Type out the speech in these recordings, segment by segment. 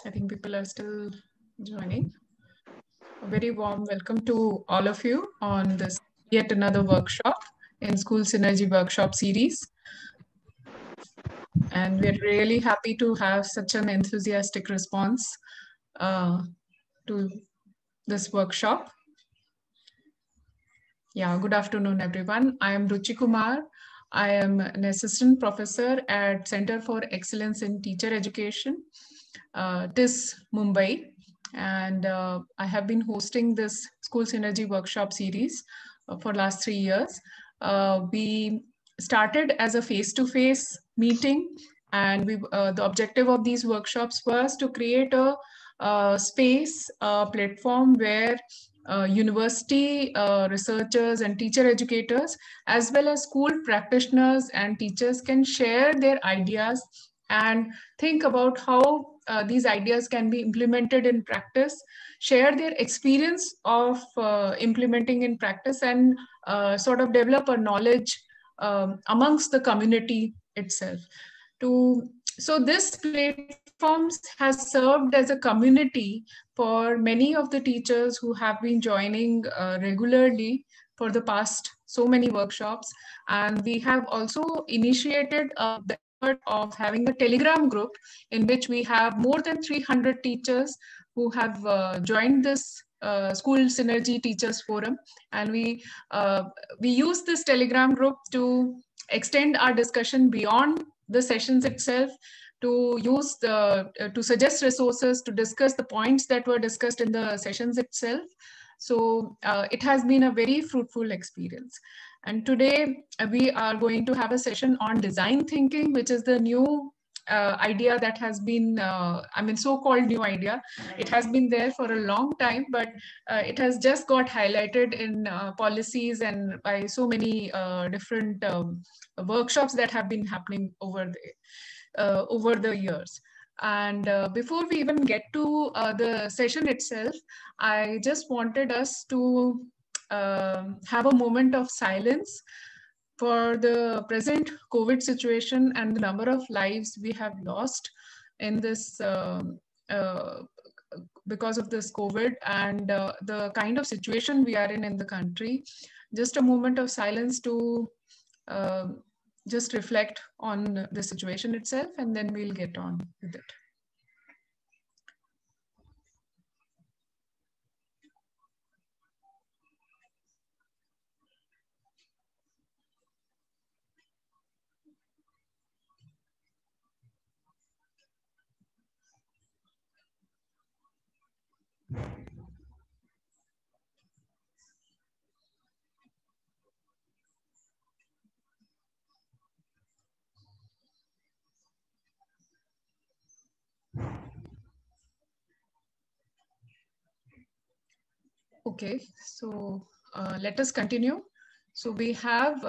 I think people are still joining. A very warm welcome to all of you on this yet another workshop in School Synergy Workshop series. And we're really happy to have such an enthusiastic response to this workshop. Yeah, good afternoon, everyone. I am Ruchi Kumar. I am an assistant professor at Center for Excellence in Teacher Education, TIS Mumbai. And I have been hosting this School Synergy Workshop series for last 3 years. We started as a face-to-face meeting, and the objective of these workshops was to create a space, a platform where university researchers and teacher educators, as well as school practitioners and teachers, can share their ideas and think about how these ideas can be implemented in practice, share their experience of implementing in practice, and sort of develop a knowledge amongst the community itself. So this platforms has served as a community for many of the teachers who have been joining regularly for the past so many workshops. And we have also initiated the effort of having a Telegram group in which we have more than 300 teachers who have joined this School Synergy Teachers Forum. And we use this Telegram group to extend our discussion beyond the sessions itself, to use to suggest resources, to discuss the points that were discussed in the sessions itself. So it has been a very fruitful experience. And today we are going to have a session on design thinking, which is the new idea that has been, so-called new idea. It has been there for a long time, but it has just got highlighted in policies and by so many different workshops that have been happening over the years. And before we even get to the session itself, I just wanted us to have a moment of silence for the present COVID situation and the number of lives we have lost in this because of this COVID, and the kind of situation we are in the country. Just a moment of silence to just reflect on the situation itself, and then we'll get on with it. Okay, so let us continue. So we have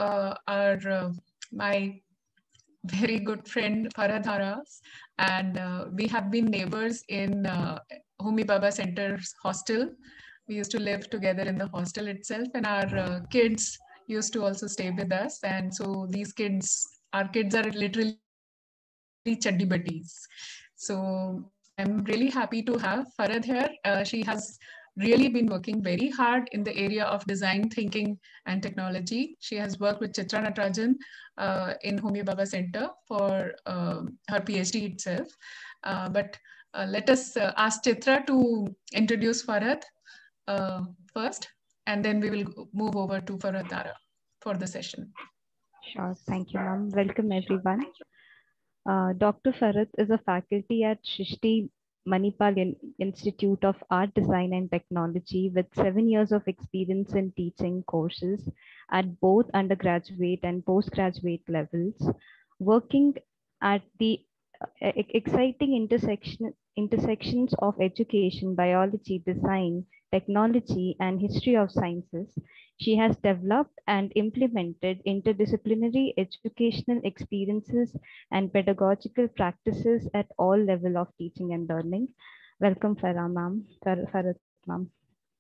my very good friend Farhad Haras, and we have been neighbors in Homi Bhabha Center's hostel. We used to live together in the hostel itself, and our kids used to also stay with us. And so our kids are literally chaddi buddies. So I'm really happy to have Farhad here. She has really been working very hard in the area of design thinking and technology. She has worked with Chitra Natarajan in Homi Bhabha Center for her PhD itself. But let us ask Chitra to introduce Farhad first, and then we will move over to Farhad Dara for the session. Sure. Thank you, ma'am. Welcome, everyone. Dr. Farhad is a faculty at Shrishti Manipal Institute of Art, Design and Technology with 7 years of experience in teaching courses at both undergraduate and postgraduate levels, working at the exciting intersections of education, biology, design, technology, and history of sciences. She has developed and implemented interdisciplinary educational experiences and pedagogical practices at all levels of teaching and learning. Welcome, Farah ma'am. Farah ma'am.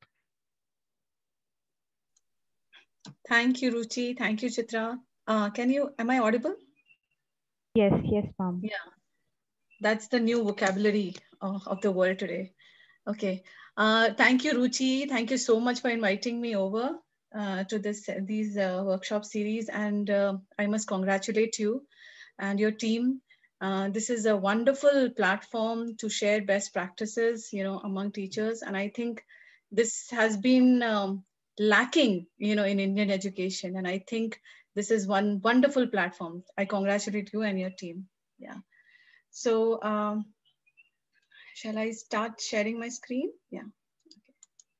Thank you, Ruchi. Thank you, Chitra. Am I audible? Yes, ma'am. Yeah. That's the new vocabulary of the world today. Okay. Thank you, Ruchi. Thank you so much for inviting me over to these workshop series. And I must congratulate you and your team. This is a wonderful platform to share best practices, among teachers. And I think this has been lacking, in Indian education. And I think this is one wonderful platform. I congratulate you and your team. Yeah. So shall I start sharing my screen? Yeah. Okay.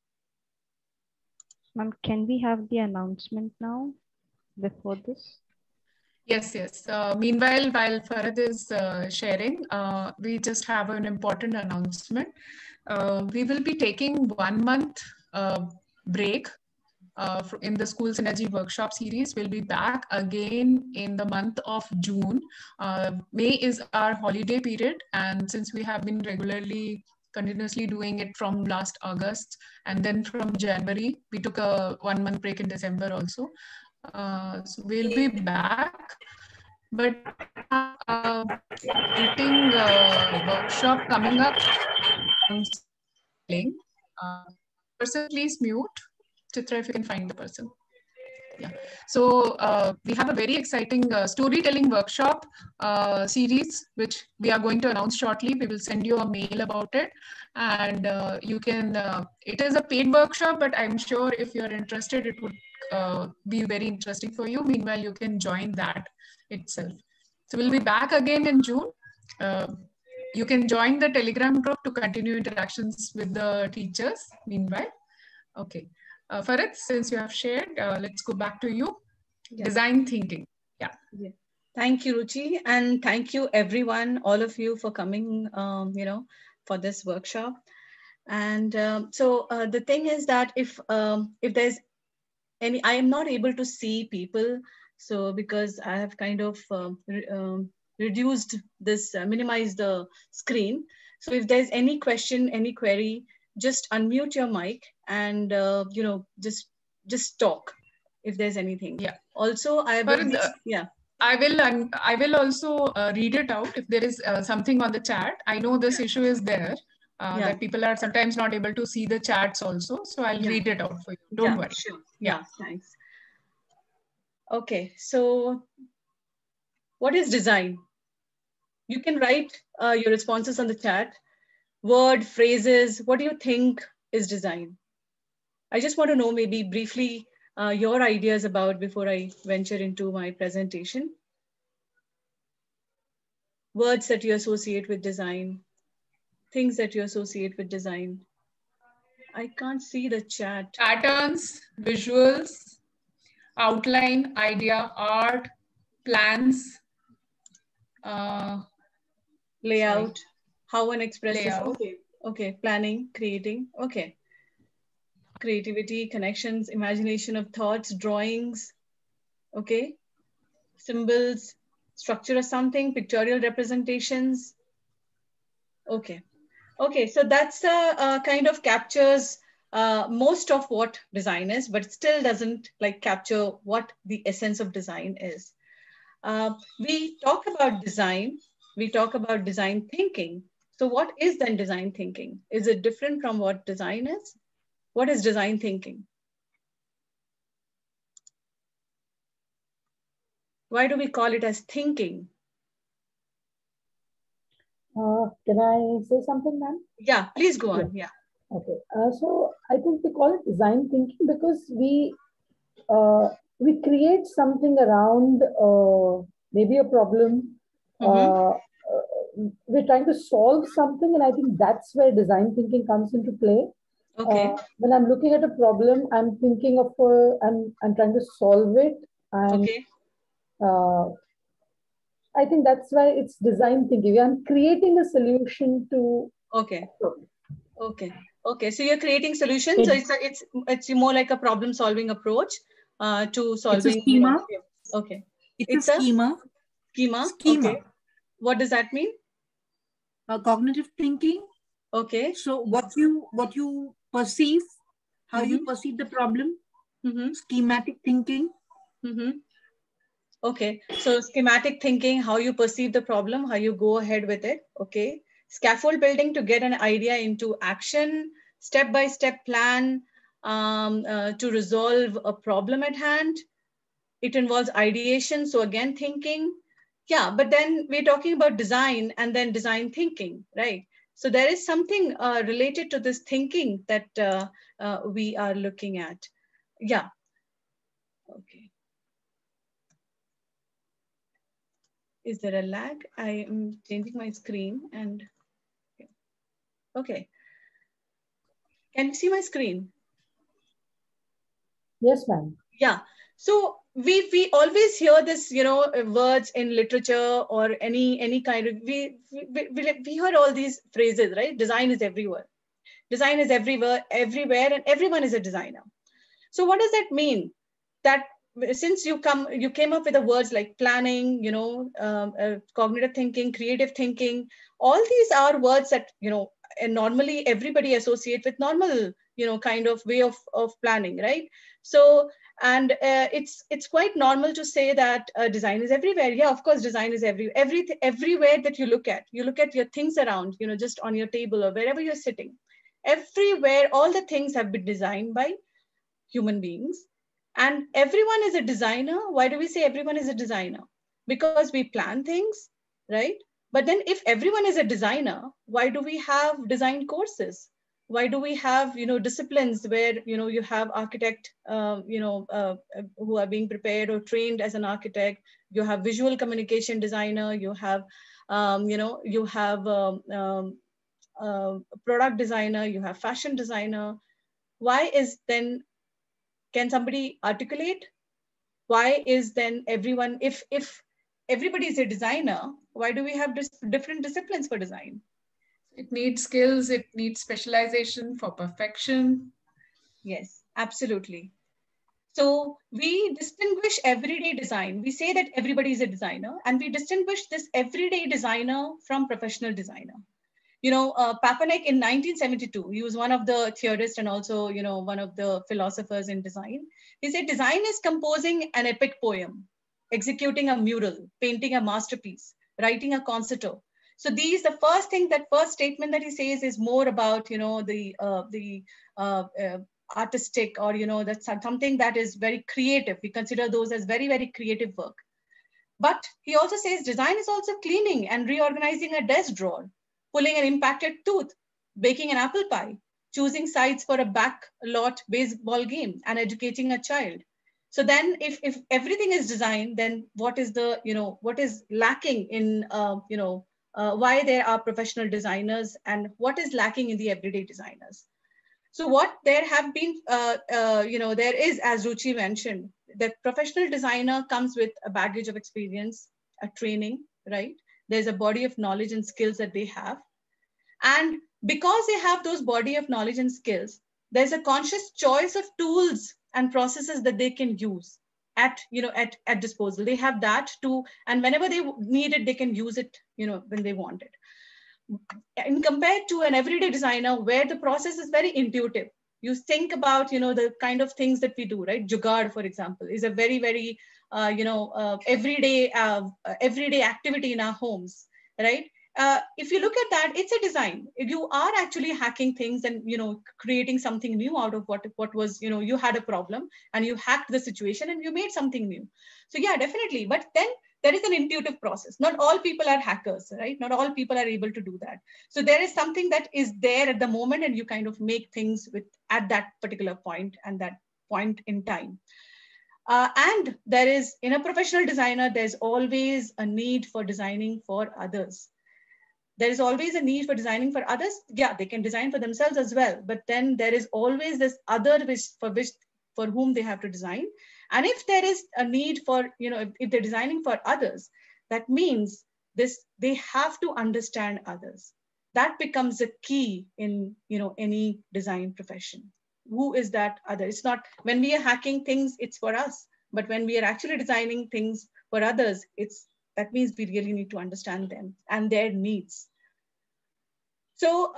Ma'am, can we have the announcement now before this? Yes, yes. Meanwhile, while Farad is sharing, we just have an important announcement. We will be taking 1 month break in the School Synergy Workshop series. We'll be back again in the month of June. May is our holiday period, and since we have been continuously doing it from last August, and then from January, we took a 1 month break in December also. So we'll be back, but meeting workshop coming up. Person, please mute. Chitra, if you can find the person. Yeah. So we have a very exciting storytelling workshop series, which we are going to announce shortly. We will send you a mail about it. And you can, it is a paid workshop, but I'm sure if you're interested, it would be very interesting for you. Meanwhile, you can join that itself. So we'll be back again in June. You can join the Telegram group to continue interactions with the teachers meanwhile. Okay. Farad, since you have shared, let's go back to you. Yeah. Design thinking. Yeah. Thank you, Ruchi. And thank you, everyone, all of you for coming, for this workshop. And so the thing is that if there's any, I am not able to see people. So because I have kind of reduced this, minimized the screen. So if there's any question, any query, just unmute your mic and, just talk if there's anything. Yeah. Also, I will, I will also read it out if there is something on the chat. I know this issue is there. That people are sometimes not able to see the chats also. So I'll read it out for you. Don't worry. Sure. Yeah, thanks. Okay, so what is design? You can write your responses on the chat. Word, phrases, what do you think is design? I just want to know maybe briefly your ideas about before I venture into my presentation. Words that you associate with design, things that you associate with design. I can't see the chat. Patterns, visuals, outline, idea, art, plans, layout, how one expresses. Okay, planning, creating. Okay. Creativity, connections, imagination of thoughts, drawings. Okay. Symbols, structure of something, pictorial representations. Okay. Okay, so that's kind of captures most of what design is, but still doesn't capture what the essence of design is. We talk about design, we talk about design thinking. So what is then design thinking? Is it different from what design is? What is design thinking? Why do we call it as thinking? Can I say something, ma'am? Yeah, please go on. Yeah. Okay. So I think we call it design thinking because we create something around maybe a problem. We're trying to solve something, and I think that's where design thinking comes into play. Okay. When I'm looking at a problem, I'm thinking of I'm trying to solve it, and okay. I think that's why it's design thinking. I'm creating a solution to. Okay. Okay. Okay. So you're creating solutions. So it's more like a problem solving approach to solving. It's a schema. Okay. It's a schema. Schema. Okay. What does that mean? Cognitive thinking. Okay. So what you perceive, how you perceive the problem. Schematic thinking. Okay, so schematic thinking, how you perceive the problem, how you go ahead with it. Okay, scaffold building to get an idea into action, step-by-step plan to resolve a problem at hand. It involves ideation, so again, thinking. Yeah, but then we're talking about design and then design thinking, right? So there is something related to this thinking that we are looking at. Yeah, okay. Is there a lag? I am changing my screen and, okay. Can you see my screen? Yes, ma'am. Yeah. So we always hear this, you know, words in literature or any kind of, we heard all these phrases, right? Design is everywhere. Design is everywhere, and everyone is a designer. So what does that mean? That since you came up with the words like planning, you know, cognitive thinking, creative thinking, all these are words that, you know, and normally everybody associate with normal, you know, kind of way of planning, right? So, and it's quite normal to say that design is everywhere. Yeah, of course, design is everywhere that you look at your things around, you know, just on your table or wherever you're sitting. Everywhere, all the things have been designed by human beings, and everyone is a designer. Why do we say everyone is a designer? Because we plan things, right? But then if everyone is a designer, why do we have design courses? Why do we have, you know, disciplines where, you know, you have architect, who are being prepared or trained as an architect? You have visual communication designer, you have, you have product designer, you have fashion designer. Why is then, can somebody articulate why is then everyone, if everybody is a designer, why do we have different disciplines for design? It needs skills, it needs specialization for perfection. Yes, absolutely. So we distinguish everyday design. We say that everybody is a designer, and we distinguish this everyday designer from professional designer. You know, Papanek in 1972, he was one of the theorists and also, you know, one of the philosophers in design. He said, design is composing an epic poem, executing a mural, painting a masterpiece, writing a concerto. So the first statement that he says is more about, you know, the artistic, or, you know, that's something that is very creative. We consider those as very, very creative work. But he also says design is also cleaning and reorganizing a desk drawer, pulling an impacted tooth, baking an apple pie, choosing sides for a backlot baseball game, and educating a child. So then if everything is design, then what is the, you know, what is lacking in, why there are professional designers and what is lacking in the everyday designers? So what there have been, there is, as Ruchi mentioned, that professional designer comes with a baggage of experience, a training, right? There's a body of knowledge and skills that they have. And because they have those body of knowledge and skills, there's a conscious choice of tools and processes that they can use at disposal. They have that too, and whenever they need it, they can use it, you know, when they want it. And compared to an everyday designer where the process is very intuitive, you think about, you know, the kind of things that we do, right? Jugaad, for example, is a very, very, everyday activity in our homes, right? If you look at that, it's a design. You are actually hacking things and, you know, creating something new out of what was, you know, you had a problem and you hacked the situation and you made something new. So yeah, definitely. But then there is an intuitive process. Not all people are hackers, right? Not all people are able to do that. So there is something that is there at the moment, and you kind of make things with at that particular point and that point in time. And there is, in a professional designer, there's always a need for designing for others. There is always a need for designing for others. Yeah, they can design for themselves as well, but then there is always this other for whom they have to design. And if there is a need for, you know, if they're designing for others, that means they have to understand others. That becomes a key in, you know, any design profession. Who is that other? It's not, when we are hacking things, it's for us. But when we are actually designing things for others, that means we really need to understand them and their needs. So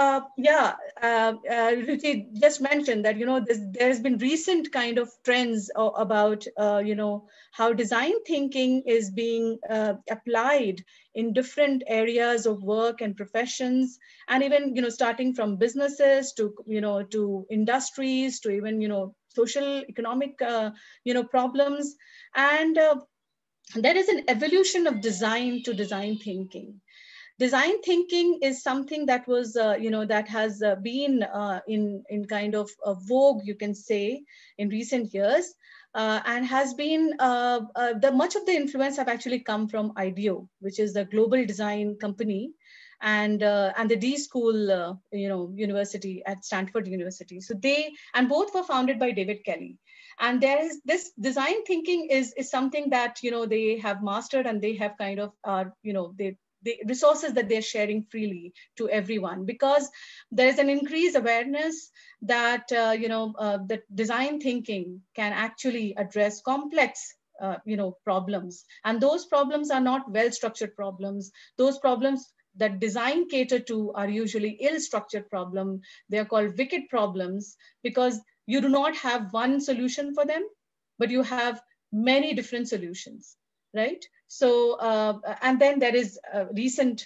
Ruchi just mentioned that, there's been recent kind of trends about, how design thinking is being applied in different areas of work and professions, and even, starting from businesses to, to industries, to even, social economic, problems. And there is an evolution of design to design thinking. Design thinking is something that was, that has been in kind of a vogue, you can say, in recent years, and has been the much of the influence have actually come from IDEO, which is the global design company, and the D School, university at Stanford University. So both were founded by David Kelly. And there is this design thinking is something that, they have mastered, and they have kind of the resources that they're sharing freely to everyone, because there is an increased awareness that, that design thinking can actually address complex, problems. And those problems are not well-structured problems. Those problems that design cater to are usually ill-structured problems. They are called wicked problems, because you do not have one solution for them, but you have many different solutions, right? So, and then there is recent,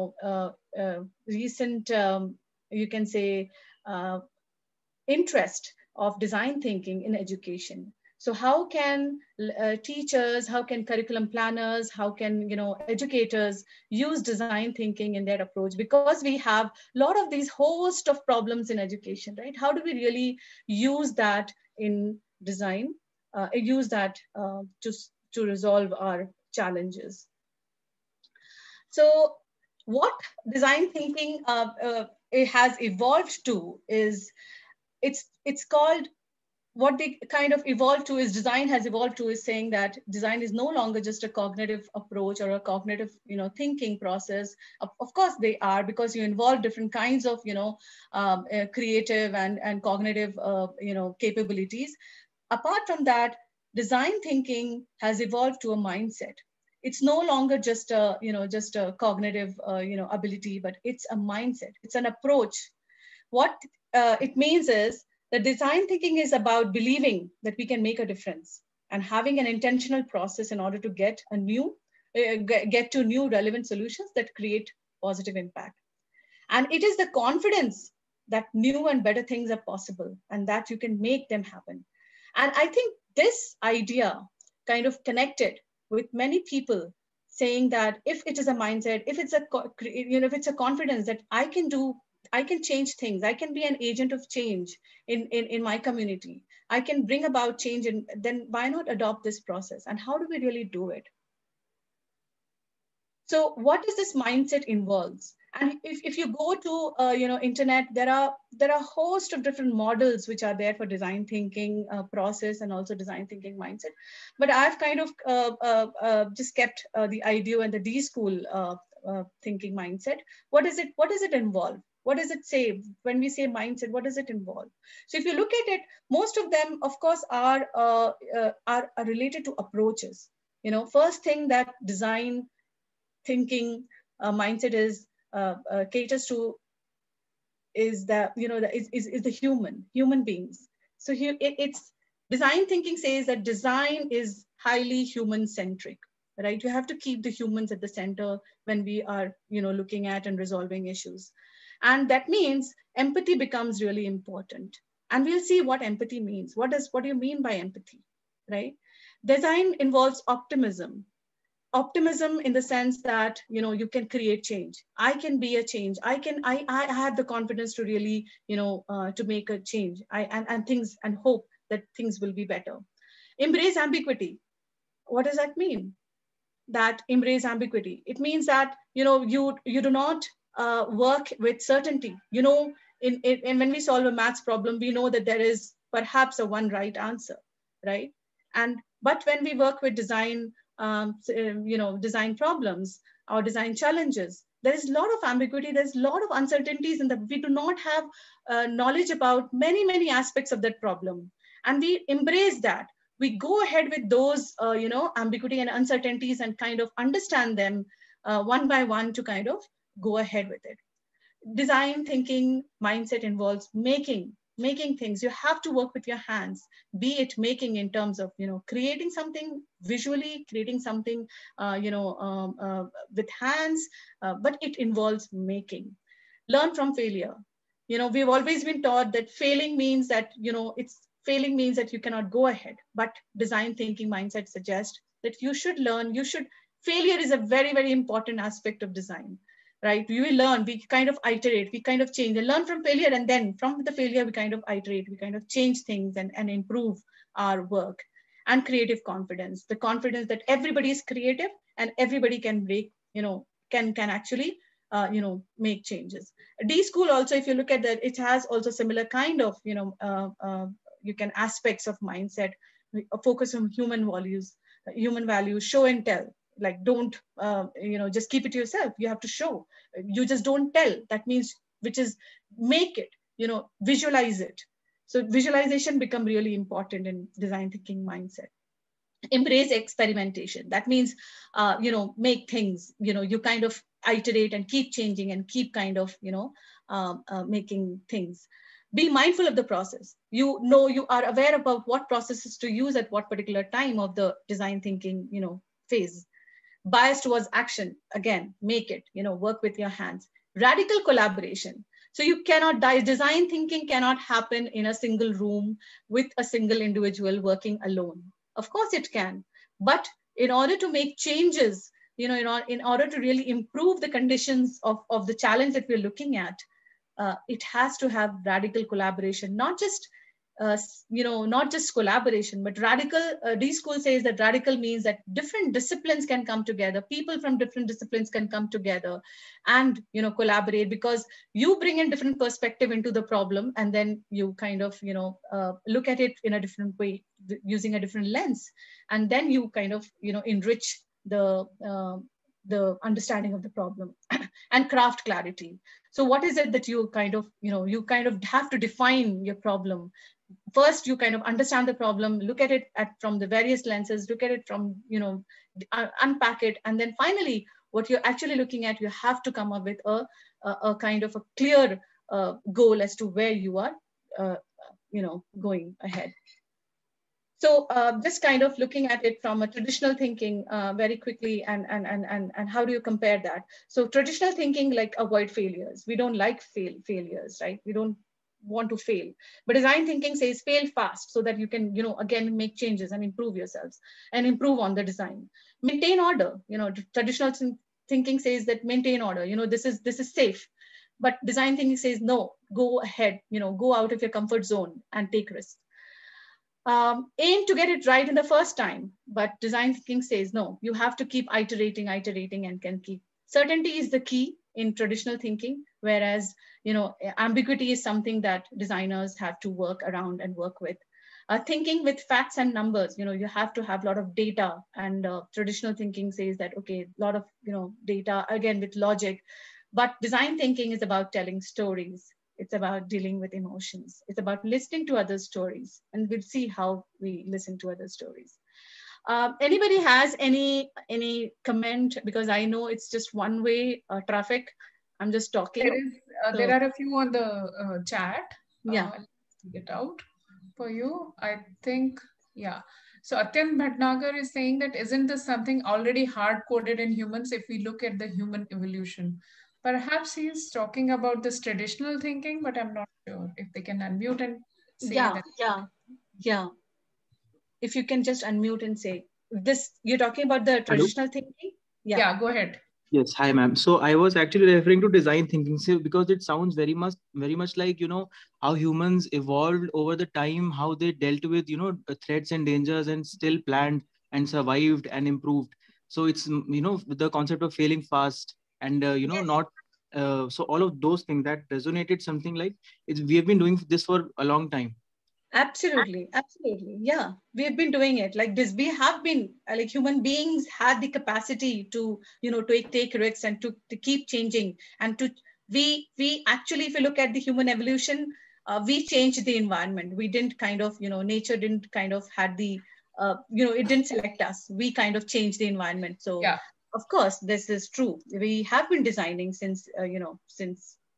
you can say, interest of design thinking in education. So how can teachers, how can curriculum planners, how can, educators use design thinking in their approach? Because we have a lot of these host of problems in education, right? How do we really use that in design, use that to resolve our challenges? So what design thinking it has evolved to is, it's called, what they kind of evolved to is, design has evolved to is saying that design is no longer just a cognitive approach or a cognitive, thinking process. Of course they are, because you involve different kinds of, creative and cognitive, capabilities. Apart from that, design thinking has evolved to a mindset. It's no longer just a, just a cognitive, ability, but it's a mindset. It's an approach. What it means is that design thinking is about believing that we can make a difference, and having an intentional process in order to get to new relevant solutions that create positive impact. And it is the confidence that new and better things are possible, and that you can make them happen. And I think this idea kind of connected with many people, saying that if it is a mindset, if it's if it's a confidence that I can change things, I can be an agent of change in my community, I can bring about change, and then why not adopt this process? And how do we really do it? So what does this mindset involves? And if you go to internet, there are a host of different models which are there for design thinking process, and also design thinking mindset. But I've kind of just kept the IDEO and the D School thinking mindset. What does it involve? What does it say? When we say mindset, what does it involve? So if you look at it, most of them, of course, are related to approaches. First thing that design thinking mindset is caters to is that, is the human beings. So here it's design thinking says that design is highly human centric, right? You have to keep the humans at the center when we are, looking at and resolving issues. And that means empathy becomes really important. And we'll see what empathy means. What do you mean by empathy, right? Design involves optimism in the sense that, you can create change. I can be a change. I have the confidence to really, to make a change. And hope that things will be better. Embrace ambiguity. What does that mean? That embrace ambiguity. It means that, you do not work with certainty. And when we solve a maths problem, we know that there is perhaps a one right answer, right? But when we work with design, design problems or design challenges, there is a lot of ambiguity, there's a lot of uncertainties, and that we do not have knowledge about many, many aspects of that problem. And we embrace that. We go ahead with those, ambiguity and uncertainties, and kind of understand them one by one to kind of go ahead with it. design thinking mindset involves making things. You have to work with your hands, be it making in terms of, creating something visually, creating something, with hands, but it involves making. Learn from failure. We've always been taught that failing means that, failing means that you cannot go ahead. But design thinking mindset suggests that you should learn, failure is a very, very important aspect of design, right? We will learn, we kind of iterate, we kind of change and learn from failure. And then from the failure, we kind of iterate, we kind of change things and improve our work. And creative confidence, the confidence that everybody is creative and everybody can break, can actually, make changes. D School also, if you look at that, it has also similar kind of, you can aspects of mindset, focus on human values, show and tell. Like, don't, just keep it to yourself. You have to show. You just don't tell. That means, which is make it, visualize it. So visualization become really important in design thinking mindset. Embrace experimentation. That means, make things, you kind of iterate and keep changing and keep kind of, making things. Be mindful of the process. You are aware about what processes to use at what particular time of the design thinking, phase. Bias towards action, again, make it, work with your hands. Radical collaboration. So you cannot, design thinking cannot happen in a single room with a single individual working alone. Of course it can, but in order to make changes, in order to really improve the conditions of the challenge that we're looking at, it has to have radical collaboration, not just collaboration, but radical. D School says that radical means that different disciplines can come together. People from different disciplines can come together and, collaborate, because you bring in different perspective into the problem. And then you kind of, look at it in a different way, using a different lens. And then you kind of, enrich the understanding of the problem and craft clarity. So what is it that you kind of, have to define your problem. First, you kind of understand the problem, look at it from the various lenses, look at it from, unpack it. And then finally, what you're actually looking at, you have to come up with a kind of a clear goal as to where you are, going ahead. So just kind of looking at it from a traditional thinking very quickly, and how do you compare that? So traditional thinking, like, avoid failures. We don't like failures, right? We don't want to fail. But design thinking says fail fast, so that you can, again, make changes and improve yourselves and improve on the design. Maintain order. Traditional thinking says that maintain order. This is safe. But design thinking says, no, go ahead, go out of your comfort zone and take risks. Aim to get it right in the first time, but design thinking says, no, you have to keep iterating and can keep. Certainty is the key in traditional thinking, whereas, ambiguity is something that designers have to work around and work with. Thinking with facts and numbers, you have to have a lot of data, and traditional thinking says that, okay, a lot of, data, again, with logic. But design thinking is about telling stories. It's about dealing with emotions. It's about listening to other stories, and we'll see how we listen to other stories. Anybody has any comment? Because I know it's just one-way traffic. I'm just talking. There are a few on the chat. Yeah. Let's get out for you. I think, yeah. So Atyant Bhatnagar is saying that, isn't this something already hard-coded in humans if we look at the human evolution? Perhaps he's talking about this traditional thinking, but I'm not sure. If they can unmute and say that. Yeah. If you can just unmute and say this, you're talking about the traditional thinking? Yeah, go ahead. Yes, hi ma'am. So I was actually referring to design thinking, because it sounds very much like, how humans evolved over the time, how they dealt with, threats and dangers, and still planned and survived and improved. So it's, the concept of failing fast and, Yes. not, so all of those things that resonated something like we have been doing this for a long time. Absolutely. Yeah, we have been doing it like this. We have been, like, human beings had the capacity to, take risks and to keep changing, and we actually, if you look at the human evolution, we changed the environment. We didn't kind of, nature didn't kind of had the, it didn't select us. We kind of changed the environment. So yeah, of course, this is true. We have been designing since, since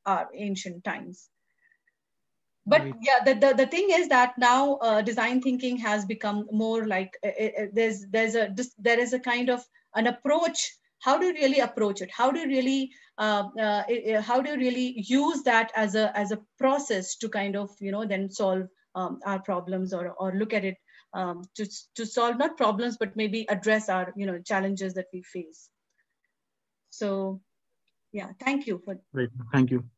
our ancient times. But yeah, the thing is that now design thinking has become more like there is a kind of an approach. How do you really approach it? How do you really use that as a process to kind of then solve our problems, or look at it to solve not problems but maybe address our challenges that we face. So yeah, thank you for. Right. Thank you.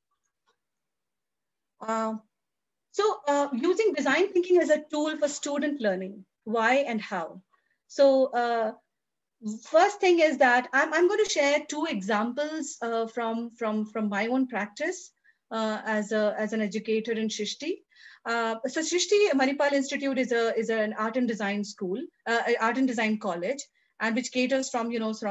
So using design thinking as a tool for student learning, why and how? So first thing is that I'm going to share two examples from my own practice as an educator in Srishti. So Srishti Manipal Institute is an art and design school, art and design college, and which caters from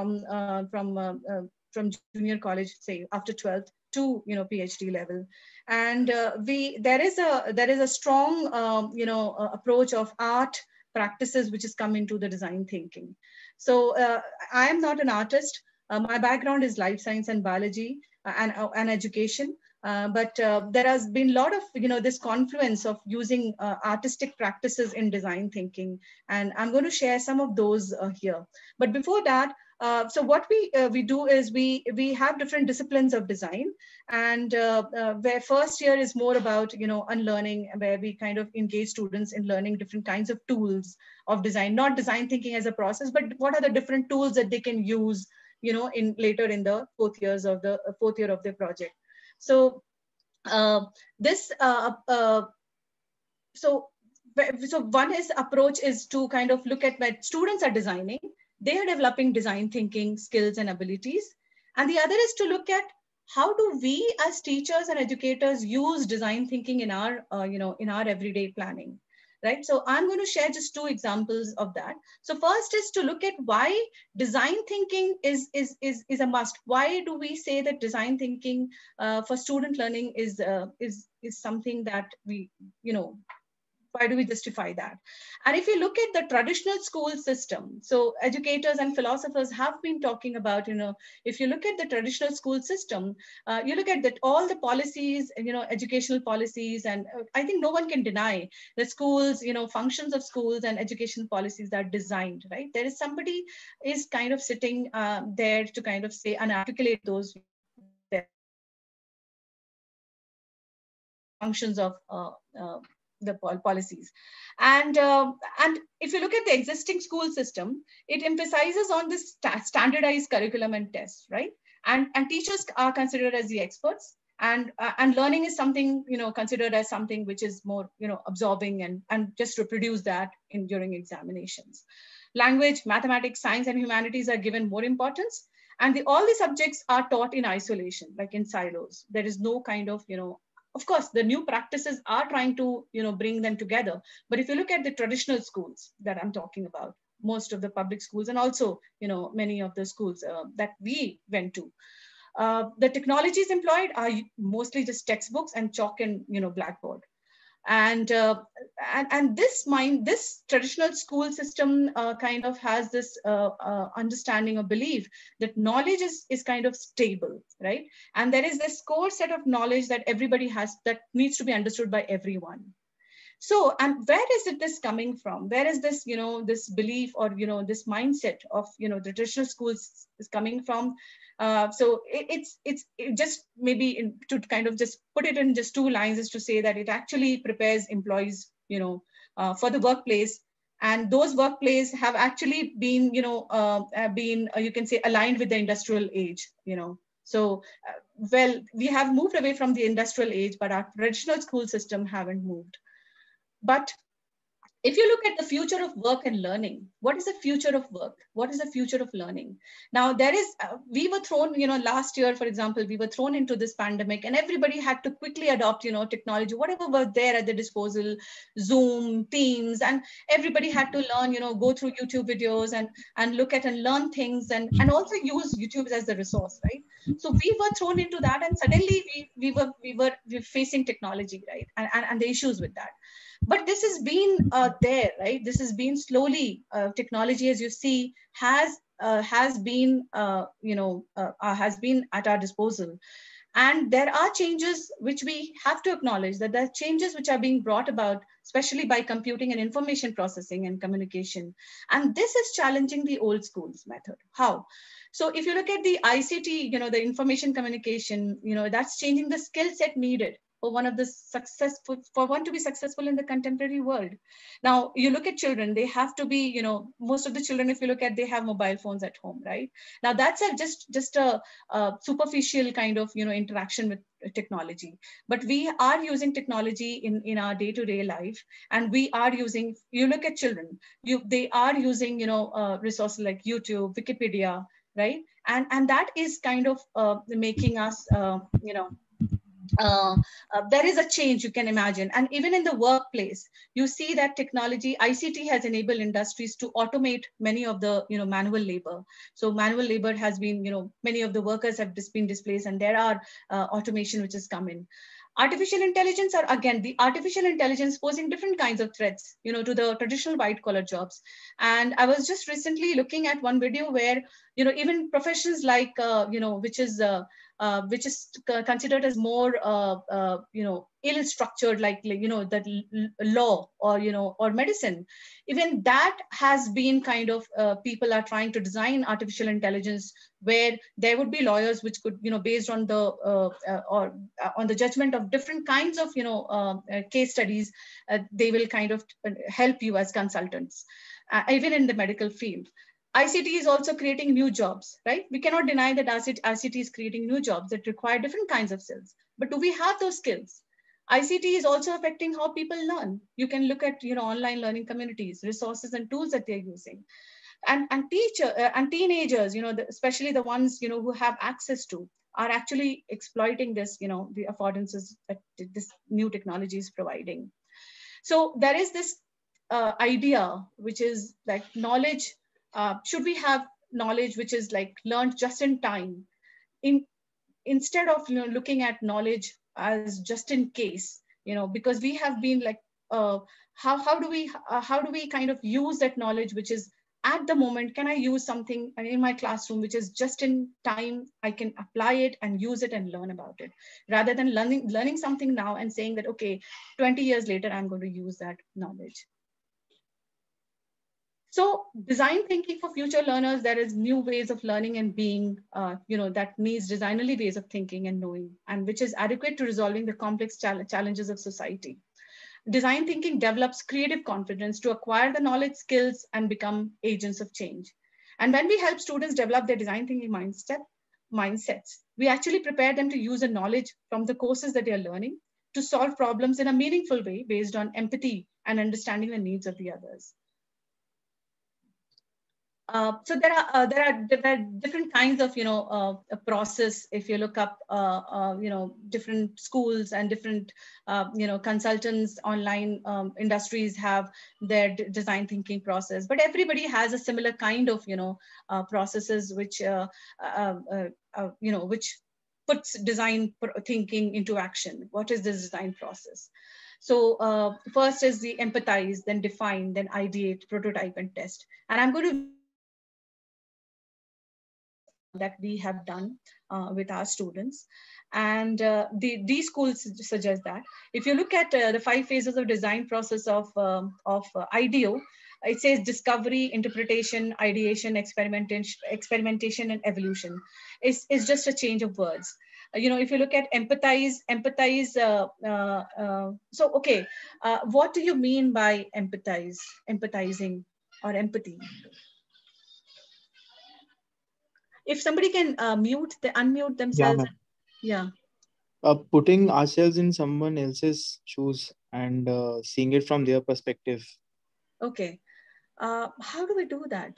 junior college, say after 12th, to PhD level. And there is a strong approach of art practices which has come into the design thinking. So I am not an artist. My background is life science and biology and education. But there has been a lot of this confluence of using artistic practices in design thinking, and I'm going to share some of those here. But before that, so what we do is we have different disciplines of design, and where first year is more about unlearning, where we kind of engage students in learning different kinds of tools of design, not design thinking as a process, but what are the different tools that they can use in later in the fourth year of their project. So so one approach is to kind of look at when students are designing, they are developing design thinking skills and abilities. And the other is to look at how do we as teachers and educators use design thinking in our, in our everyday planning, right? So I'm going to share just two examples of that. So first is to look at why design thinking is a must. Why do we say that design thinking for student learning is something that we, why do we justify that? And if you look at the traditional school system, so educators and philosophers have been talking about, if you look at the traditional school system, you look at that all the policies, educational policies, and I think no one can deny that schools, functions of schools and education policies are designed, right? There is somebody is kind of sitting there to kind of say and articulate those functions of the policies. And if you look at the existing school system, it emphasizes on this standardized curriculum and tests, right? And teachers are considered as the experts, and learning is something considered as something which is more absorbing and just reproduce that during examinations. Language, mathematics, science, and humanities are given more importance, and all the subjects are taught in isolation, like in silos. There is no kind of of course, the new practices are trying to, bring them together. But if you look at the traditional schools that I'm talking about, most of the public schools, and also, many of the schools that we went to, the technologies employed are mostly just textbooks and chalk and, blackboard. And this traditional school system kind of has this understanding or belief that knowledge is kind of stable, right? And there is this core set of knowledge that everybody has that needs to be understood by everyone. So, and where is this coming from? Where is this, this belief or, this mindset of, the traditional schools is coming from? So it's just maybe to kind of just put it in just two lines is to say that it actually prepares employees, for the workplace. And those workplaces have actually been, you can say, aligned with the industrial age, So, well, we have moved away from the industrial age, but our traditional school system haven't moved. But if you look at the future of work and learning, what is the future of work? What is the future of learning? Now, there is, we were thrown, last year, for example, we were thrown into this pandemic and everybody had to quickly adopt, technology, whatever was there at their disposal, Zoom, Teams, and everybody had to learn, go through YouTube videos and look at and learn things and also use YouTube as the resource, right? So we were thrown into that and suddenly we were facing technology, right? And the issues with that. But this has been there, right? This has been slowly, technology, as you see, has been at our disposal. And there are changes which we have to acknowledge, that there are changes which are being brought about, especially by computing and information processing and communication. And this is challenging the old school's method. How? So if you look at the ICT, the information communication, that's changing the skill set needed for one to be successful in the contemporary world. Now, you look at children, they have to be, most of the children, if you look at, they have mobile phones at home, right? Now that's just a superficial kind of, interaction with technology. But we are using technology in our day-to-day life, and we are using, you look at children, they are using, resources like YouTube, Wikipedia, right? And that is kind of making us, there is a change, you can imagine. And even in the workplace, you see that technology, ICT has enabled industries to automate many of the manual labor. So manual labor has been, many of the workers have just been displaced, and there are automation which has come in. Artificial intelligence are, again, the artificial intelligence posing different kinds of threats, to the traditional white collar jobs. And I was just recently looking at one video where, even professions like, which is considered as more, ill-structured, like that law or medicine, even that has been kind of, people are trying to design artificial intelligence where there would be lawyers which could, based on the on the judgment of different kinds of, case studies, they will kind of help you as consultants, even in the medical field. ICT is also creating new jobs, right? We cannot deny that ICT is creating new jobs that require different kinds of skills. But do we have those skills? ICT is also affecting how people learn. You can look at, online learning communities, resources and tools that they're using. And teenagers, especially the ones, who have access to, are actually exploiting this, the affordances that this new technology is providing. So there is this idea, which is like knowledge. Should we have knowledge which is like learned just in time, instead of looking at knowledge as just in case, because we have been like, how do we kind of use that knowledge which is at the moment? Can I use something in my classroom which is just in time? I can apply it and use it and learn about it, rather than learning something now and saying that, okay, 20 years later I'm going to use that knowledge. So design thinking for future learners, there is new ways of learning and being, that needs designerly ways of thinking and knowing, and which is adequate to resolving the complex challenges of society. Design thinking develops creative confidence to acquire the knowledge, skills, and become agents of change. And when we help students develop their design thinking mindsets, we actually prepare them to use the knowledge from the courses that they are learning to solve problems in a meaningful way based on empathy and understanding the needs of the others. So there are different kinds of a process. If you look up different schools and different consultants, online industries have their design thinking process, but everybody has a similar kind of processes which which puts design thinking into action. What is this design process? So first is the empathize, then define, then ideate, prototype, and test. And I'm going to that we have done with our students. And these schools suggest that if you look at the 5 phases of design process of IDEO, it says discovery, interpretation, ideation, experimentation, and evolution. It's just a change of words. If you look at empathize, so okay, what do you mean by empathizing or empathy? If somebody can unmute themselves. Yeah. Putting ourselves in someone else's shoes and seeing it from their perspective. Okay. How do we do that?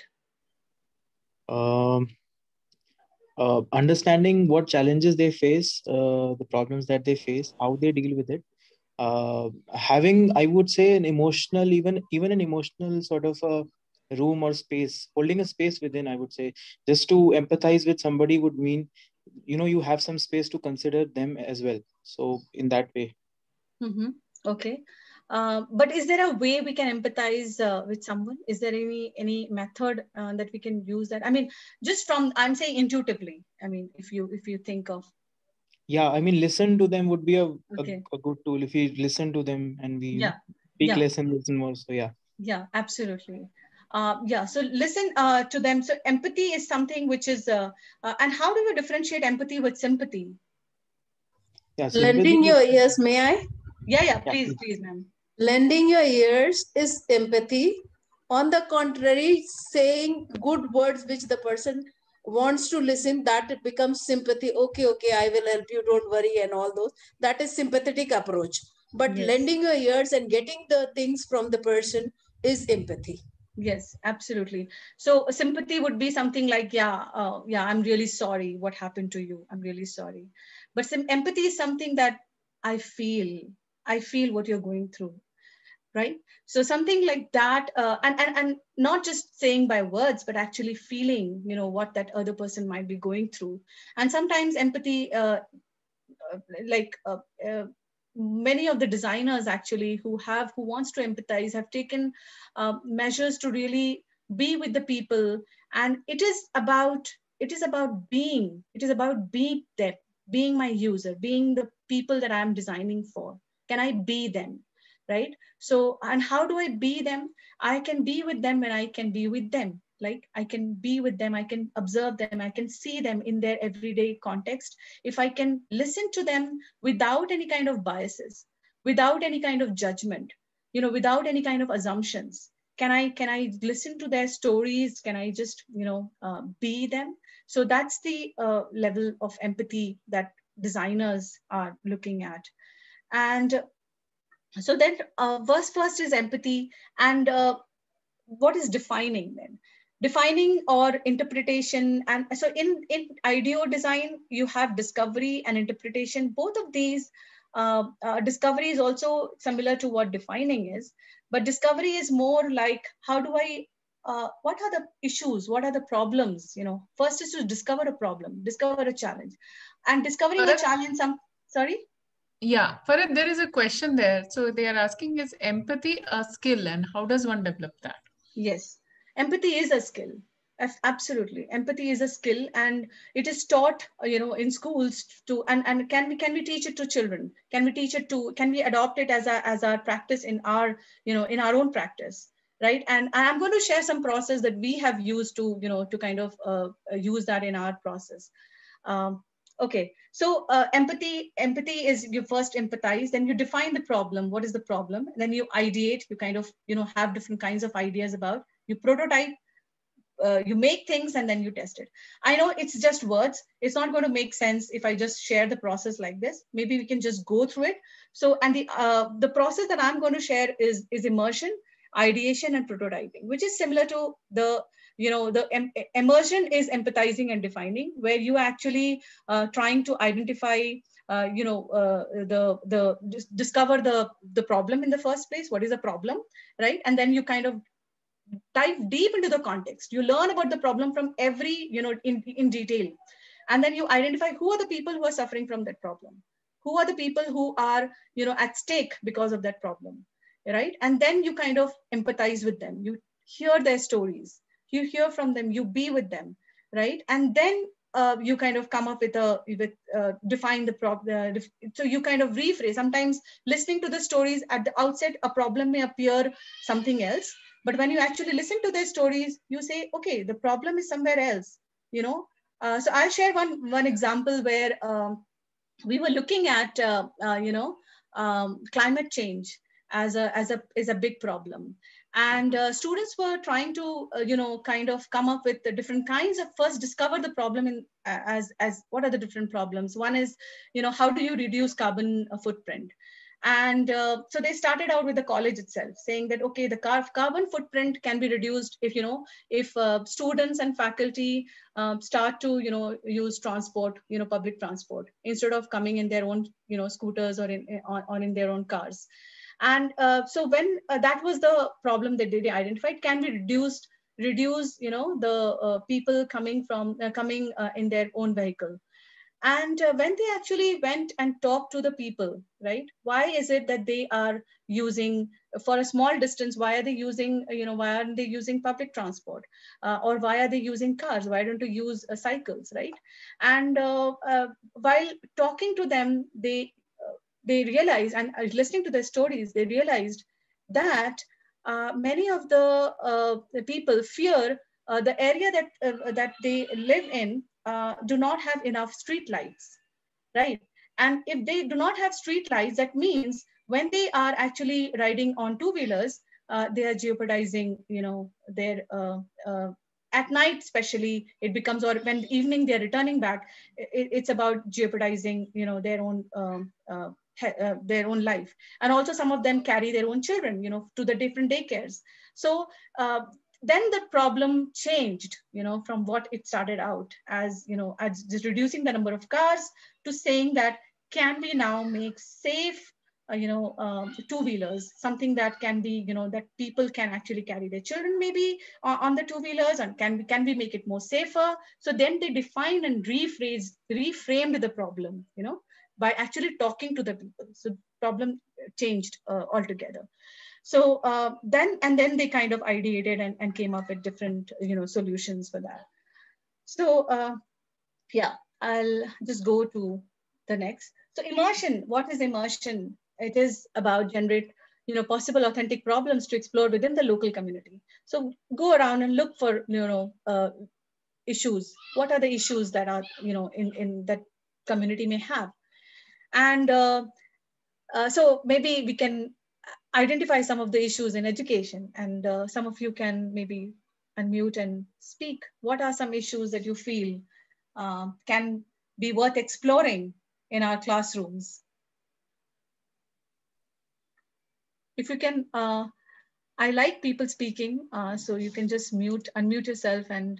Understanding what challenges they face, the problems that they face, how they deal with it. Having, I would say, an emotional, even an emotional sort of a room or space, holding a space within, I would say. Just to empathize with somebody would mean, you have some space to consider them as well. So in that way. Mm-hmm. Okay. But is there a way we can empathize with someone? Is there any method that we can use that? I mean, just from, I'm saying intuitively. I mean, if you think of. Yeah, I mean, listen to them would be a good tool if we listen to them and we speak less and listen more. So yeah. Yeah, absolutely. So listen to them. So empathy is something which is, and how do you differentiate empathy with sympathy? Yeah, lending your ears, may I? Yeah, please, ma'am. Lending your ears is empathy. On the contrary, saying good words which the person wants to listen, that it becomes sympathy. Okay, I will help you, don't worry, and all those. That is sympathetic approach. But lending your ears and getting the things from the person is empathy. Yes, absolutely. So sympathy would be something like, I'm really sorry what happened to you. I'm really sorry. But empathy is something that I feel what you're going through, right? So something like that, and not just saying by words, but actually feeling, what that other person might be going through. And sometimes empathy, many of the designers actually who wants to empathize have taken measures to really be with the people. And it is about being them, being my user, being the people that I'm designing for. Can I be them? Right? So, and how do I be them? I can be with them when I can be with them. Like I can be with them, I can observe them, I can see them in their everyday context. If I can listen to them without any kind of biases, without any kind of judgment, without any kind of assumptions, can I listen to their stories? Can I just, be them? So that's the level of empathy that designers are looking at. And so then first is empathy. And what is defining then? Defining or interpretation. And so in IDEO design, you have discovery and interpretation. Both of these, discovery is also similar to what defining is, but discovery is more like, how do I, what are the issues? What are the problems? First is to discover a problem, discover a challenge. And discovering a challenge, sorry? Yeah, Farad, there is a question there. So they are asking, is empathy a skill and how does one develop that? Yes, empathy is a skill. Absolutely, empathy is a skill, and it is taught, in schools to. And can we teach it to children? Can we adopt it as our practice in our, in our own practice, right? And I'm going to share some process that we have used to, to kind of use that in our process. Okay, so empathy is, you first empathize, then you define the problem. What is the problem? And then you ideate, you kind of, have different kinds of ideas about, you prototype, you make things, and then you test it. I know it's just words. It's not going to make sense if I just share the process like this. Maybe we can just go through it. So, and the process that I'm going to share is immersion, ideation, and prototyping, which is similar to the, the immersion is empathizing and defining, where you actually trying to identify, discover the problem in the first place. What is the problem, right? And then you kind of dive deep into the context. You learn about the problem from every, in detail. And then you identify who are the people who are suffering from that problem. Who are the people who are, at stake because of that problem, right? And then you kind of empathize with them. You hear their stories. You hear from them. You be with them, right? And then you kind of come up with define the problem. So you kind of rephrase. Sometimes listening to the stories at the outset, a problem may appear something else. But when you actually listen to their stories, you say, okay, the problem is somewhere else, So I'll share one example where we were looking at, climate change as a big problem. And students were trying to, kind of come up with the different kinds of, first discover the problem in as what are the different problems. One is, how do you reduce carbon footprint? And so they started out with the college itself, saying that, okay, the carbon footprint can be reduced if students and faculty start to, use transport, public transport, instead of coming in their own, scooters or in their own cars. And so when that was the problem that they identified, can be reduce, the people coming in their own vehicle. And when they actually went and talked to the people, right? Why is it that they are using, for a small distance, why are they using, why aren't they using public transport? Or why are they using cars? Why don't they use cycles, right? And while talking to them, they realized, and listening to their stories, they realized that many of the people fear the area that they live in do not have enough street lights, right? And if they do not have street lights, that means when they are actually riding on two-wheelers, they are jeopardizing, their at night, especially, it becomes, or when evening they're returning back, it's about jeopardizing, their own life. And also some of them carry their own children, to the different daycares. So then the problem changed, from what it started out as, as just reducing the number of cars, to saying that can we now make safe, two-wheelers, something that can be, that people can actually carry their children maybe on the two-wheelers, and can we make it more safer? So then they defined and reframed the problem, by actually talking to the people. So problem changed altogether. So then they kind of ideated and came up with different, solutions for that. So yeah, I'll just go to the next. So immersion, what is immersion? It is about generate, possible authentic problems to explore within the local community. So go around and look for, issues. What are the issues that are, in that community may have? And so maybe we can identify some of the issues in education, and some of you can maybe unmute and speak. What are some issues that you feel can be worth exploring in our classrooms? If you can, I like people speaking, so you can just unmute yourself and.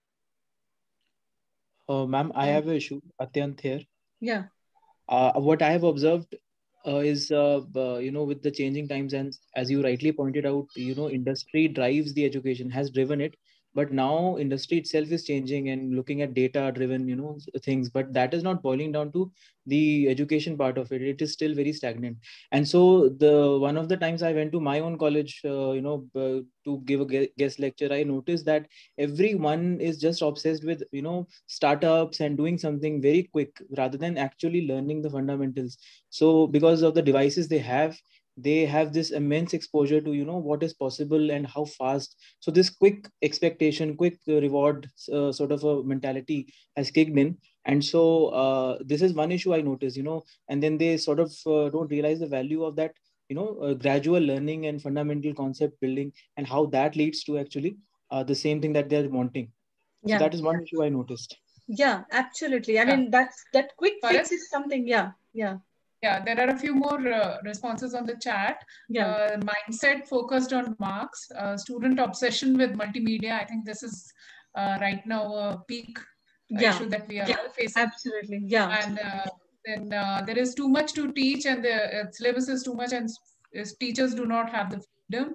Ma'am, I have an issue, Atyant here. Yeah. What I have observed is, with the changing times, and as you rightly pointed out, industry drives the education, has driven it. But now industry itself is changing and looking at data driven, things, but that is not boiling down to the education part of it. It is still very stagnant. And so one of the times I went to my own college, to give a guest lecture, I noticed that everyone is just obsessed with, startups and doing something very quick rather than actually learning the fundamentals. So because of the devices they have this immense exposure to, what is possible and how fast. So this quick expectation, quick reward sort of a mentality has kicked in. And so this is one issue I noticed, and then they sort of don't realize the value of that, gradual learning and fundamental concept building, and how that leads to actually the same thing that they're wanting. Yeah. So that is one issue I noticed. Yeah, absolutely. I mean, that quick fix is something. Yeah. Yeah, there are a few more responses on the chat. Yeah. Mindset focused on marks, student obsession with multimedia. I think this is right now a peak issue that we are all facing. Absolutely, yeah. And then there is too much to teach, and the syllabus is too much, and teachers do not have the freedom.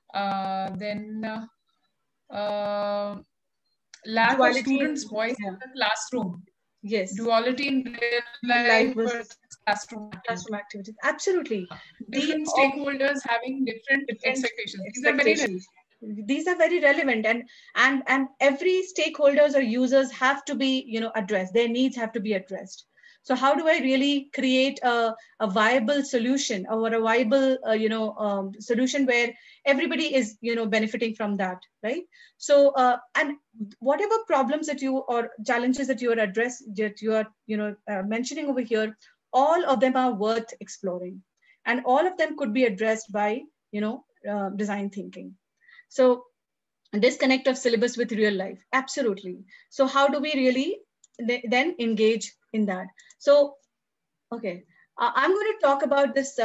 Lack of students' voice in the classroom. Yes. Duality in real life versus classroom activities. Absolutely. Different stakeholders having different expectations. These are very relevant, and every stakeholders or users have to be, addressed. Their needs have to be addressed. So how do I really create a viable solution, or a viable, solution where everybody is, benefiting from that, right? So, and whatever problems that you, or challenges that you are mentioning over here, all of them are worth exploring, and all of them could be addressed by, design thinking. So, disconnect of syllabus with real life, absolutely. So how do we really then engage in that? So, okay, I'm going to talk about this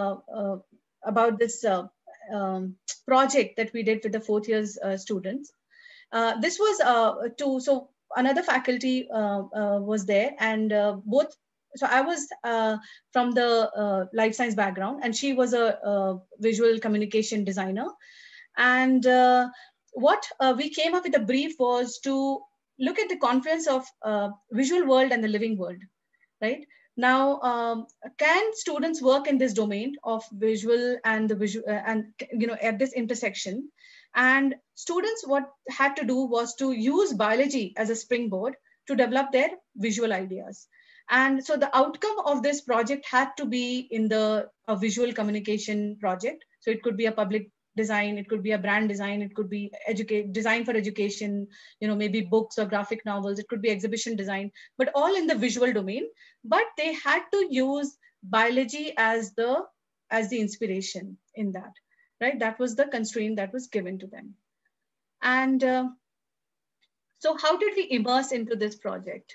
project that we did with the 4th years students. This was so another faculty was there, and both. So I was from the life science background, and she was a visual communication designer. And what we came up with a brief was to look at the confluence of visual world and the living world, right? Now, can students work in this domain of visual and the visual and at this intersection? And students, what had to do was to use biology as a springboard to develop their visual ideas. And so the outcome of this project had to be in a visual communication project. So it could be a public design, it could be a brand design, it could be design for education, maybe books or graphic novels, it could be exhibition design, but all in the visual domain. But they had to use biology as the inspiration in that, right? That was the constraint that was given to them. And so how did we immerse into this project?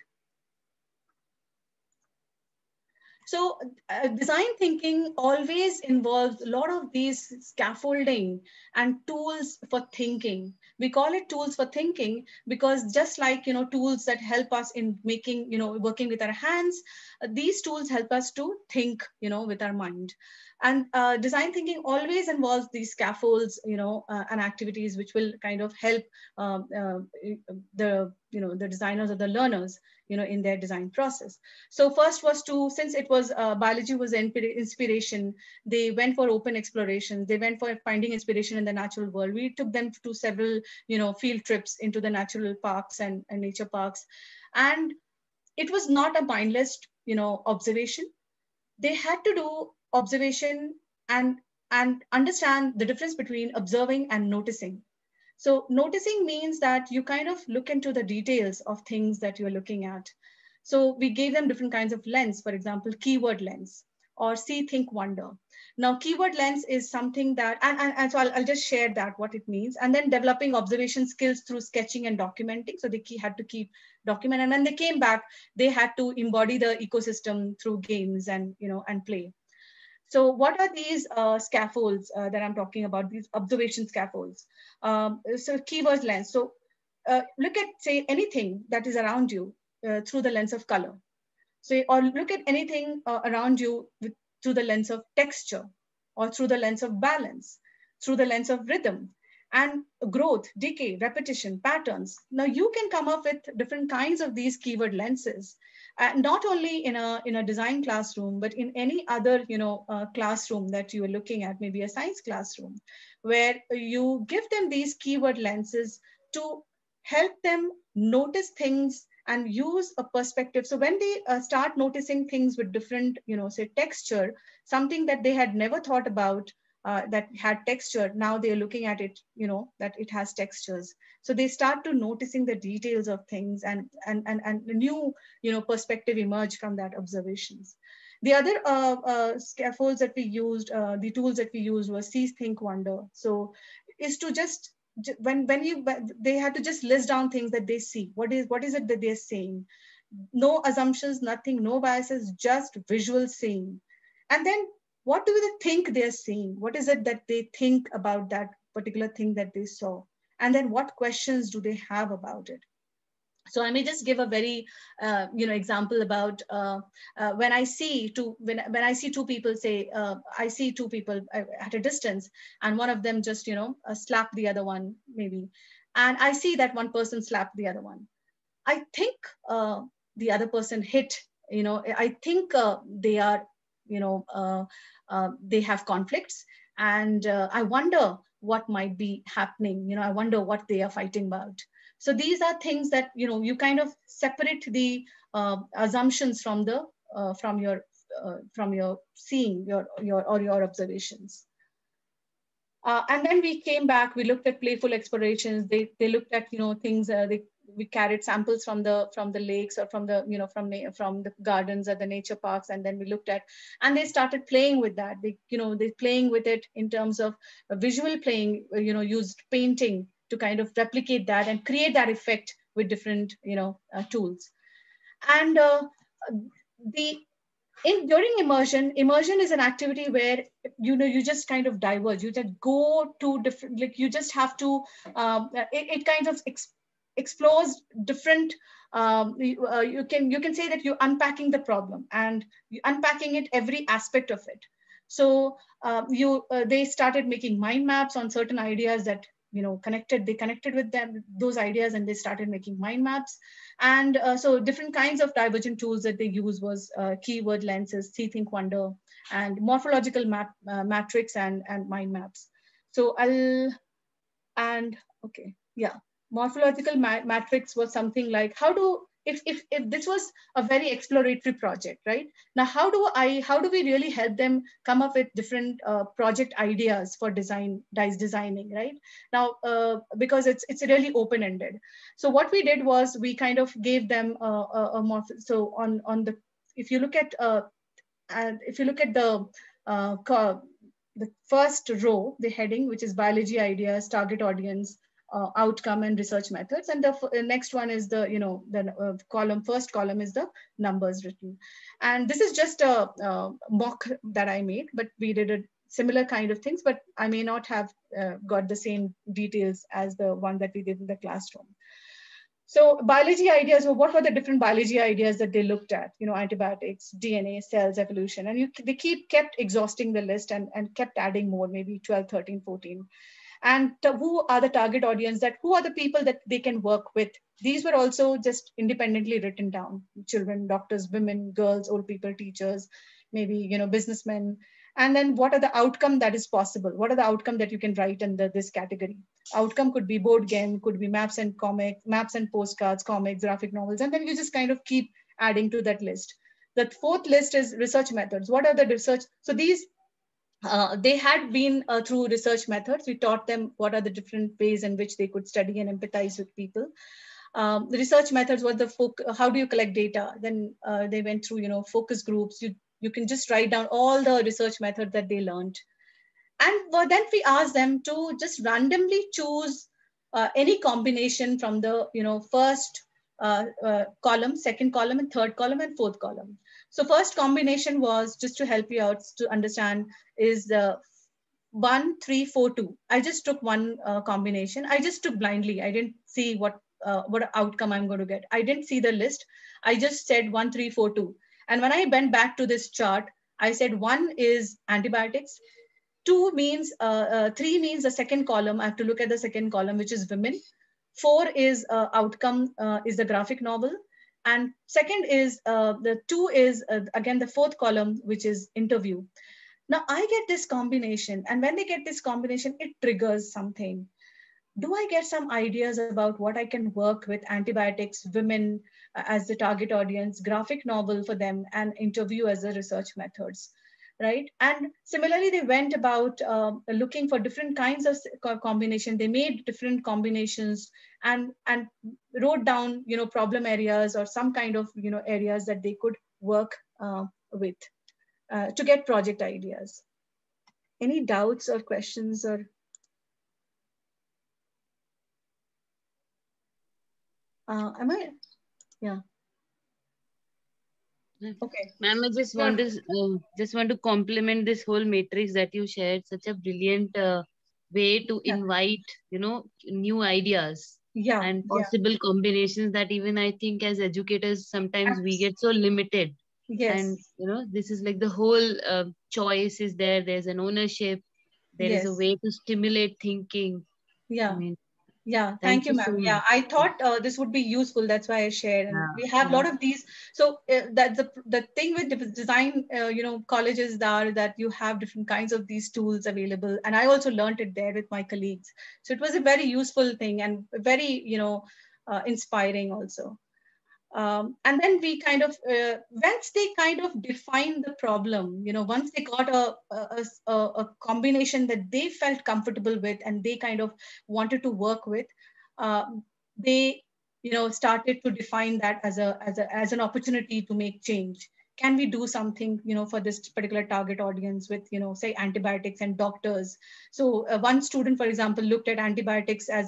So design thinking always involves a lot of these scaffolding and tools for thinking. We call it tools for thinking because just like, tools that help us in making, working with our hands, these tools help us to think, with our mind. And design thinking always involves these scaffolds, and activities which will kind of help the designers or the learners, in their design process. So first was since it was biology was inspiration, they went for open exploration. They went for finding inspiration in the natural world. We took them to several, field trips into the natural parks and nature parks. And it was not a mindless, observation. They had to do observation and understand the difference between observing and noticing. So noticing means that you kind of look into the details of things that you're looking at. So we gave them different kinds of lens, for example, keyword lens or see, think, wonder. Now, keyword lens is something that, and so I'll just share that, what it means. And then developing observation skills through sketching and documenting. So they had to keep document. And when they came back, they had to embody the ecosystem through games and, and play. So what are these scaffolds that I'm talking about, these observation scaffolds? So keyword lens. So look at, say, anything that is around you through the lens of color. So, or look at anything around you through the lens of texture, or through the lens of balance, through the lens of rhythm, and growth, decay, repetition, patterns. Now you can come up with different kinds of these keyword lenses, not only in a design classroom, but in any other classroom that you are looking at, maybe a science classroom, where you give them these keyword lenses to help them notice things and use a perspective. So when they start noticing things with different, say texture, something that they had never thought about that had texture, now they're looking at it, that it has textures. So they start to noticing the details of things, and the new, perspective emerge from that observations. The other scaffolds that we used, the tools that we used was see, think, wonder. So is to just, they had to just list down things that they see. What is it that they're saying? No assumptions, nothing, no biases, just visual seeing. And then what do they think they're seeing? What is it that they think about that particular thing that they saw? And then what questions do they have about it? So I may just give a very, example about when I see two people, say, I see two people at a distance, and one of them just, slap the other one, maybe. And I see that one person slapped the other one. I think the other person hit, I think they are, they have conflicts, and I wonder what might be happening. I wonder what they are fighting about. So these are things that, you kind of separate the assumptions from the from your seeing, your observations. And then we came back. We looked at playful explorations. They looked at things. We carried samples from the lakes, or from the from the gardens or the nature parks, and then we looked at, and they started playing with that. They playing with it in terms of visual playing. Used painting to kind of replicate that and create that effect with different tools. And during immersion is an activity where you just kind of diverge. You just go to different, like you just have to it kind of explores different. You can say that you're unpacking the problem, and you're unpacking it, every aspect of it. So they started making mind maps on certain ideas that they connected with those ideas, and they started making mind maps. And so different kinds of divergent tools that they use was keyword lenses, see, think, wonder, and morphological matrix and mind maps. So morphological matrix was something like, how do, if this was a very exploratory project, right? Now, how do we really help them come up with different project ideas for designing, right? Now, because it's really open-ended. So what we did was we kind of gave them so on the, if you look at the first row, the heading, which is biology ideas, target audience, outcome, and research methods, and the next one is the first column is the numbers written. And this is just a mock that I made, but we did a similar kind of things, but I may not have got the same details as the one that we did in the classroom. So biology ideas, what were the different biology ideas that they looked at? Antibiotics, DNA, cells, evolution. And they kept exhausting the list and kept adding more, maybe 12, 13, 14. And who are the target audience, who are the people that they can work with? These were also just independently written down. Children, doctors, women, girls, old people, teachers, maybe, businessmen. And then what are the outcome that is possible? What are the outcome that you can write under this category? Outcome could be board game, could be maps and postcards, comics, graphic novels. And then you just kind of keep adding to that list. The fourth list is research methods. What are the research? So these, they had been through research methods. We taught them what are the different ways in which they could study and empathize with people. The research methods were how do you collect data? Then they went through, focus groups. You can just write down all the research methods that they learned. And then we asked them to just randomly choose any combination from the, first column, second column, and third column, and fourth column. So first combination was, just to help you out to understand, is the 1, 3, 4, 2. I just took one combination. I just took blindly. I didn't see what outcome I'm going to get. I didn't see the list. I just said 1, 3, 4, 2. And when I went back to this chart, I said 1 is antibiotics. 2 means, 3 means the second column. I have to look at the second column, which is women. 4 is outcome, is the graphic novel. And second is, the 2 is, again, the fourth column, which is interview. Now I get this combination. And when they get this combination, it triggers something. Do I get some ideas about what I can work with? Antibiotics, women as the target audience, graphic novel for them, and interview as the research methods, right? And similarly, they went about looking for different kinds of combination. They made different combinations and wrote down, problem areas or some kind of, areas that they could work with to get project ideas. Any doubts or questions or? Am I? Yeah. Okay. Ma'am, I just want to compliment this whole matrix that you shared. Such a brilliant way to invite, new ideas and possible combinations that even I think as educators, sometimes we get so limited. Yes. And, this is like the whole choice is there. There's an ownership. There is a way to stimulate thinking. Yeah. I mean, yeah, thank you, ma'am. Yeah, I thought this would be useful. That's why I shared. And we have a lot of these. So that's the thing with design, colleges are that you have different kinds of these tools available. And I also learned it there with my colleagues. So it was a very useful thing and very, inspiring also. And then we kind of, once they kind of define the problem, once they got a combination that they felt comfortable with and they kind of wanted to work with, they, started to define that as an opportunity to make change. Can we do something, for this particular target audience with, say antibiotics and doctors? So one student, for example, looked at antibiotics as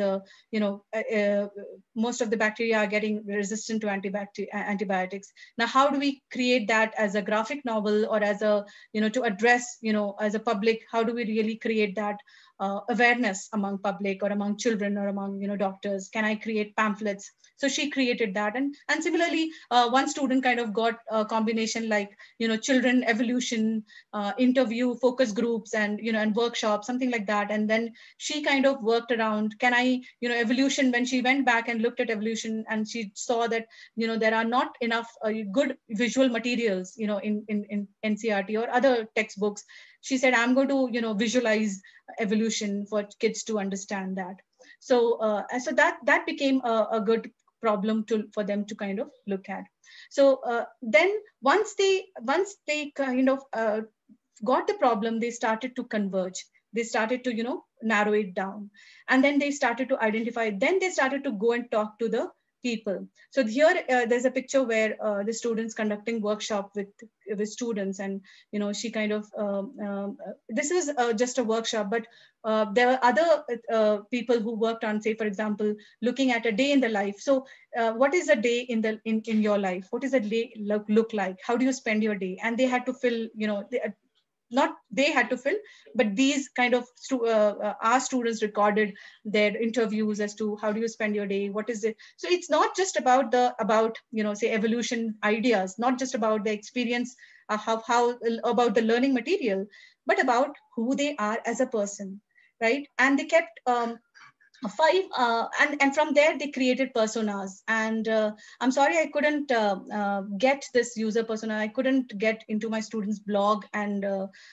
most of the bacteria are getting resistant to antibiotics. Now, how do we create that as a graphic novel or as a, to address, as a public, how do we really create that awareness among public or among children or among, doctors? Can I create pamphlets? So she created that. And similarly, one student kind of got a combination like, children evolution, interview, focus groups, and, and workshops, something like that. And then she kind of worked around, can I, evolution, when she went back and looked at evolution, and she saw that, there are not enough good visual materials, in NCERT or other textbooks. She said, I'm going to, visualize evolution for kids to understand that. So, so that became a good problem for them to kind of look at. So then once they kind of got the problem, they started to converge. They started to, narrow it down. And then they started to identify, then they started to go and talk to the people. So here there's a picture where the students conducting workshop with students, and she kind of this is just a workshop, but there were other people who worked on, say for example, looking at a day in the life. So what is a day in your life? What does a day look like? How do you spend your day? And they had to fill, not they had to fill, but these kind of our students recorded their interviews as to how do you spend your day, what is it. So it's not just about say evolution ideas, not just about the experience, how about the learning material, but about who they are as a person, right? And they kept 5 and from there they created personas. And I'm sorry I couldn't get this user persona. I couldn't get into my students blog, and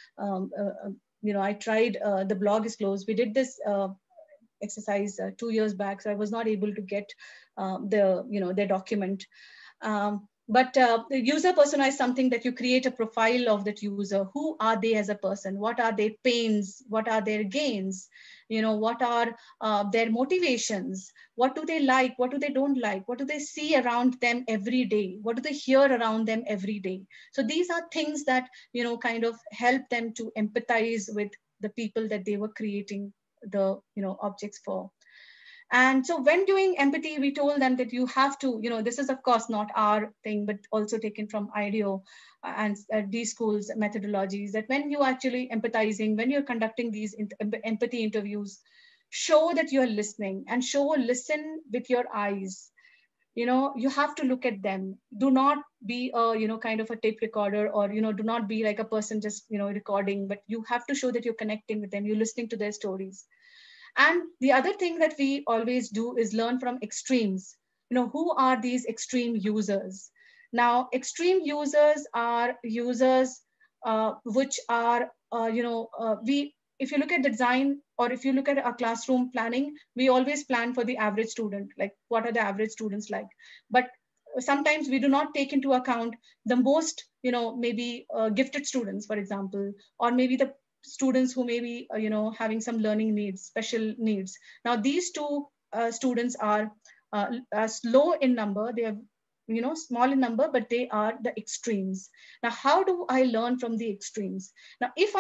I tried, the blog is closed. We did this exercise 2 years back, so I was not able to get their document. But the user persona is something that you create a profile of that user. Who are they as a person? What are their pains? What are their gains? What are their motivations? What do they like? What do they don't like? What do they see around them every day? What do they hear around them every day? So these are things that, kind of help them to empathize with the people that they were creating the, objects for. And so when doing empathy, we told them that you have to, this is of course not our thing, but also taken from IDEO and D-School's methodologies, that when you're actually empathizing, when you're conducting these empathy interviews, show that you're listening, and listen with your eyes. You have to look at them. Do not be a, kind of a tape recorder, or, do not be like a person just, recording, but you have to show that you're connecting with them, you're listening to their stories. And the other thing that we always do is learn from extremes. Who are these extreme users? Now, extreme users are users which are, if you look at the design, or if you look at our classroom planning, we always plan for the average student, like what are the average students like? But sometimes we do not take into account the most, maybe gifted students, for example, or maybe the students who may be, having some learning needs, special needs. Now, these two students are low in number. They are, small in number, but they are the extremes. Now, how do I learn from the extremes? Now, if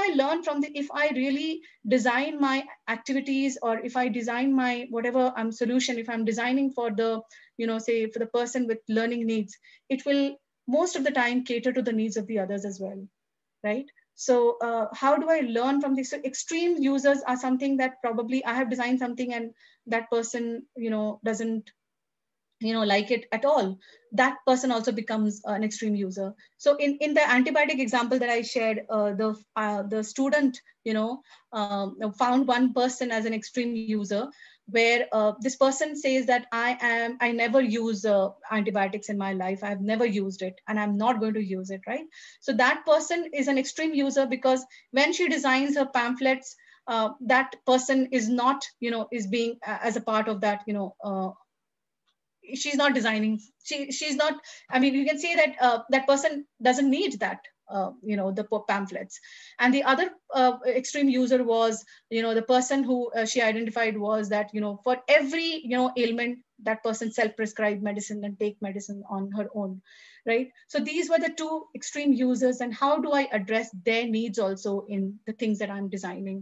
I really design my activities, or if I design my whatever solution, if I'm designing for the, say for the person with learning needs, it will most of the time cater to the needs of the others as well, right? So how do I learn from this? So extreme users are something that probably I have designed something and that person, doesn't, like it at all. That person also becomes an extreme user. So in the antibiotic example that I shared, the student, found one person as an extreme user, where this person says that I never use antibiotics in my life. I've never used it, and I'm not going to use it, right? So that person is an extreme user, because when she designs her pamphlets, that person is not, is being as a part of that, she's not designing. She's not. I mean, you can say that that person doesn't need that. The pamphlets. And the other extreme user was, the person who she identified was that, for every, ailment, that person self-prescribed medicine and take medicine on her own, right? So these were the two extreme users, and how do I address their needs also in the things that I'm designing?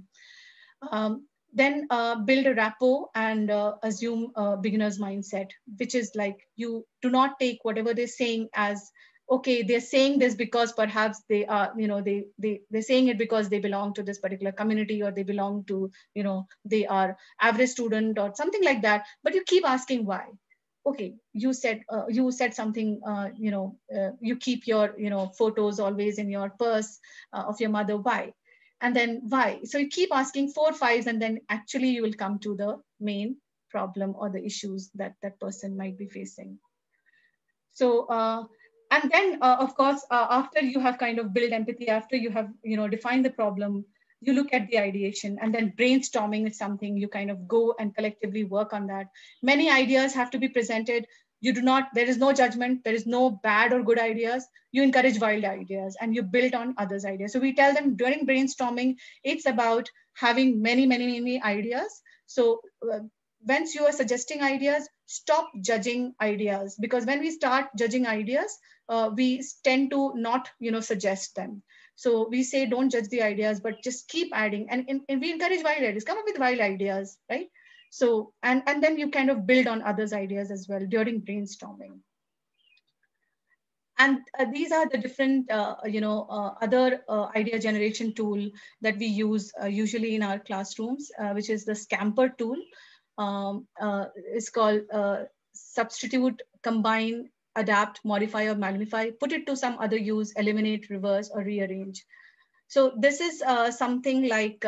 Then build a rapport and assume a beginner's mindset, which is like, you do not take whatever they're saying as okay, they're saying this because perhaps they are, they're saying it because they belong to this particular community, or they belong to, they are average student or something like that. But you keep asking why. Okay, you said something, you keep your, photos always in your purse of your mother. Why? And then why? So you keep asking 4 5s, and then actually you will come to the main problem or the issues that that person might be facing. So, and then of course, after you have kind of built empathy, after you have, defined the problem, you look at the ideation, and then brainstorming is something you kind of go and collectively work on that. Many ideas have to be presented. There is no judgment. There is no bad or good ideas. You encourage wild ideas and you build on others' ideas. So we tell them during brainstorming, it's about having many, many, many ideas. So once you are suggesting ideas, stop judging ideas, because when we start judging ideas, we tend to not, suggest them. So we say, don't judge the ideas, but just keep adding. And we encourage wild ideas, come up with wild ideas, right? So, and then you kind of build on others' ideas as well during brainstorming. And these are the different, other idea generation tool that we use usually in our classrooms, which is the Scamper tool. It's called substitute, combine, adapt, modify, or magnify, put it to some other use, eliminate, reverse, or rearrange. So this is something like,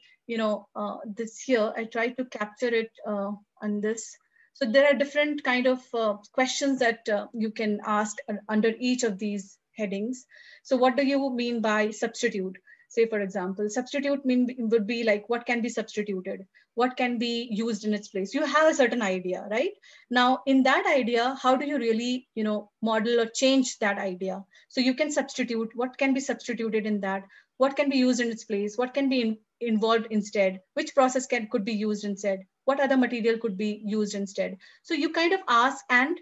this here, I tried to capture it on this. So there are different kind of questions that you can ask under each of these headings. So what do you mean by substitute? Say, for example, substitute would be like, what can be substituted? What can be used in its place? You have a certain idea, right? Now, in that idea, how do you really, model or change that idea? So you can substitute. What can be substituted in that? What can be used in its place? What can be involved instead? Which process could be used instead? What other material could be used instead? So you kind of ask, and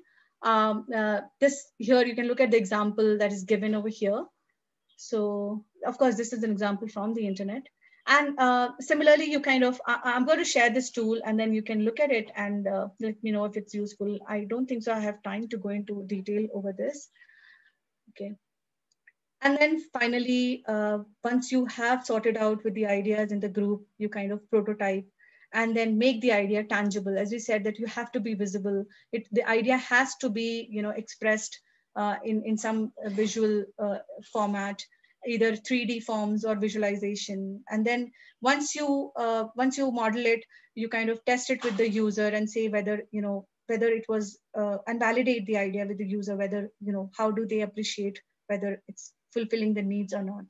this here, you can look at the example that is given over here. So of course, this is an example from the internet. And similarly, you kind of, I'm going to share this tool, and then you can look at it and let me know if it's useful. I don't think so I have time to go into detail over this. Okay. And then finally, once you have sorted out with the ideas in the group, you kind of prototype and then make the idea tangible. As we said, that you have to be visible. The idea has to be, expressed in some visual format, either 3D forms or visualization. And then once you model it, you kind of test it with the user and say whether, whether it was, and validate the idea with the user, whether, how do they appreciate whether it's fulfilling the needs or not.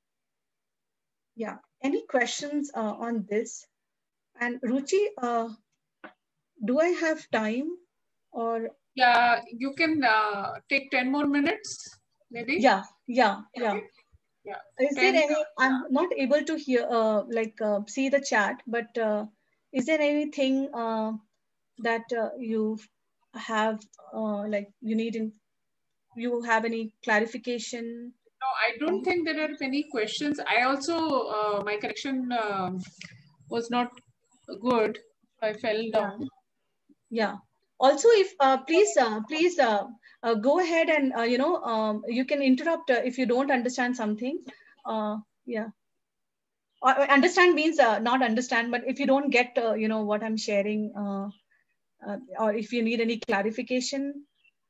Yeah, any questions on this? And Ruchi, do I have time or? Yeah, you can take 10 more minutes, maybe. Yeah. Okay. Yeah. Is there any, I'm not able to hear, see the chat, but is there anything that you have, you have any clarification? No, I don't think there are any questions. I also, my connection was not good. I fell down. Yeah. Also, if please go ahead and you can interrupt if you don't understand something. Yeah. Understand means not understand, but if you don't get what I'm sharing, or if you need any clarification.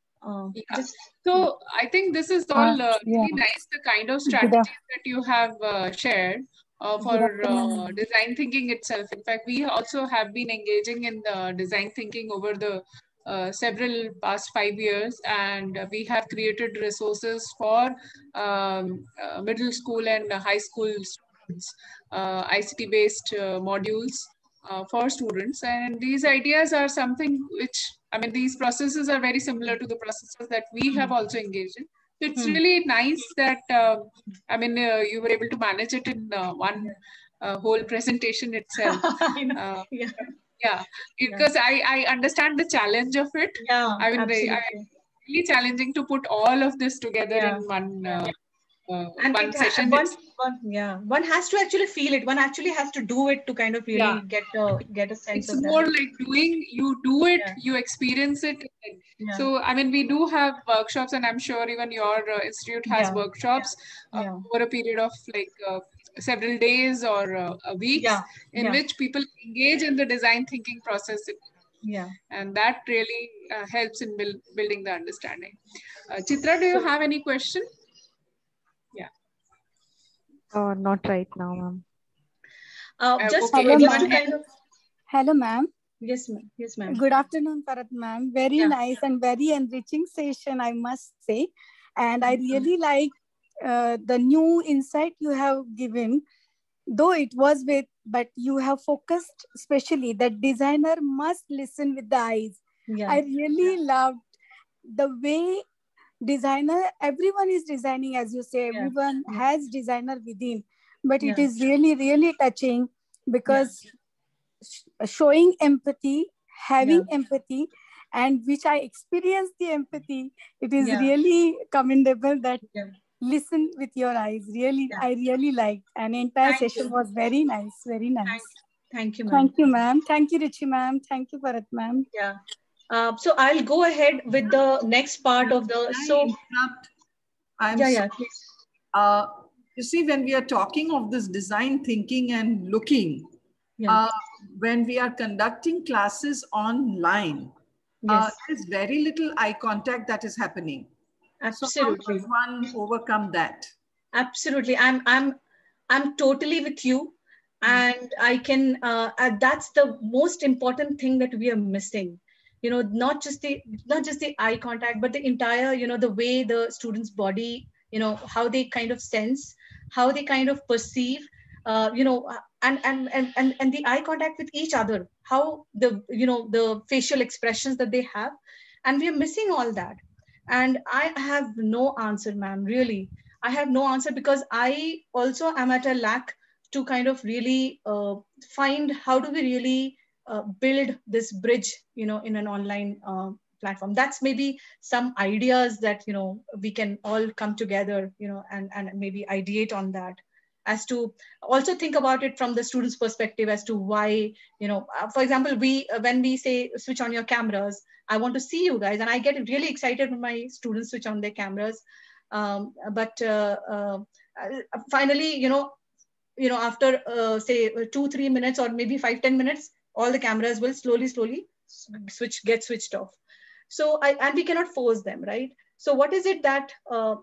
So I think this is all really nice, the kind of strategies that you have shared for design thinking itself. In fact, we also have been engaging in design thinking over the several past 5 years, and we have created resources for middle school and high school students, ICT-based modules for students. And these ideas are something which, I mean, these processes are very similar to the processes that we have also engaged in. So it's really nice that, you were able to manage it in one whole presentation itself. Yeah, because I understand the challenge of it. Yeah, I mean, it's really challenging to put all of this together in one and one session. One has to actually feel it. One actually has to do it to kind of really get a sense it's of more that. like doing. You do it, you experience it. So I mean, we do have workshops, and I'm sure even your institute has workshops over a period of like several days or weeks, in which people engage in the design thinking process. And that really helps in building the understanding. Chitra, do you have any question? Yeah. Not right now, ma'am. Hello, ma'am. Yes, ma'am. Yes, ma'am. Good afternoon, Farat ma'am. Very nice and very enriching session, I must say. And I really like the new insight you have given, though it was but you have focused especially that designer must listen with the eyes. I really loved the way everyone is designing, as you say, everyone has designer within, but it is really, really touching because showing empathy, having empathy, and which I experienced the empathy, it is really commendable that listen with your eyes. Really, I really liked, and entire session was very nice, very nice. Thank you, ma'am. Thank you, ma'am. Thank you, Ruchi ma'am. Thank you, Bharat ma'am. Yeah. So I'll go ahead with the next part of the. You see, when we are talking of this design thinking and looking, when we are conducting classes online, there's very little eye contact that is happening. Absolutely. So how does one overcome that? Absolutely. I'm totally with you. And I can, that's the most important thing that we are missing. You know, not just the eye contact, but the entire, you know, the way the student's body, you know, how they kind of sense, how they kind of perceive, you know, and the eye contact with each other, how the, you know, the facial expressions that they have, and we are missing all that. And I have no answer, ma'am, really. I have no answer because I also am at a lack to kind of really find how do we really build this bridge, you know, in an online platform. That's maybe some ideas that, you know, we can all come together, you know, and maybe ideate on that, as to also think about it from the student's perspective as to why, you know, for example, when we say switch on your cameras, I want to see you guys, and I get really excited when my students switch on their cameras. But finally, you know, after say 2-3 minutes or maybe 5-10 minutes, all the cameras will slowly get switched off. So and we cannot force them, right? So what is it that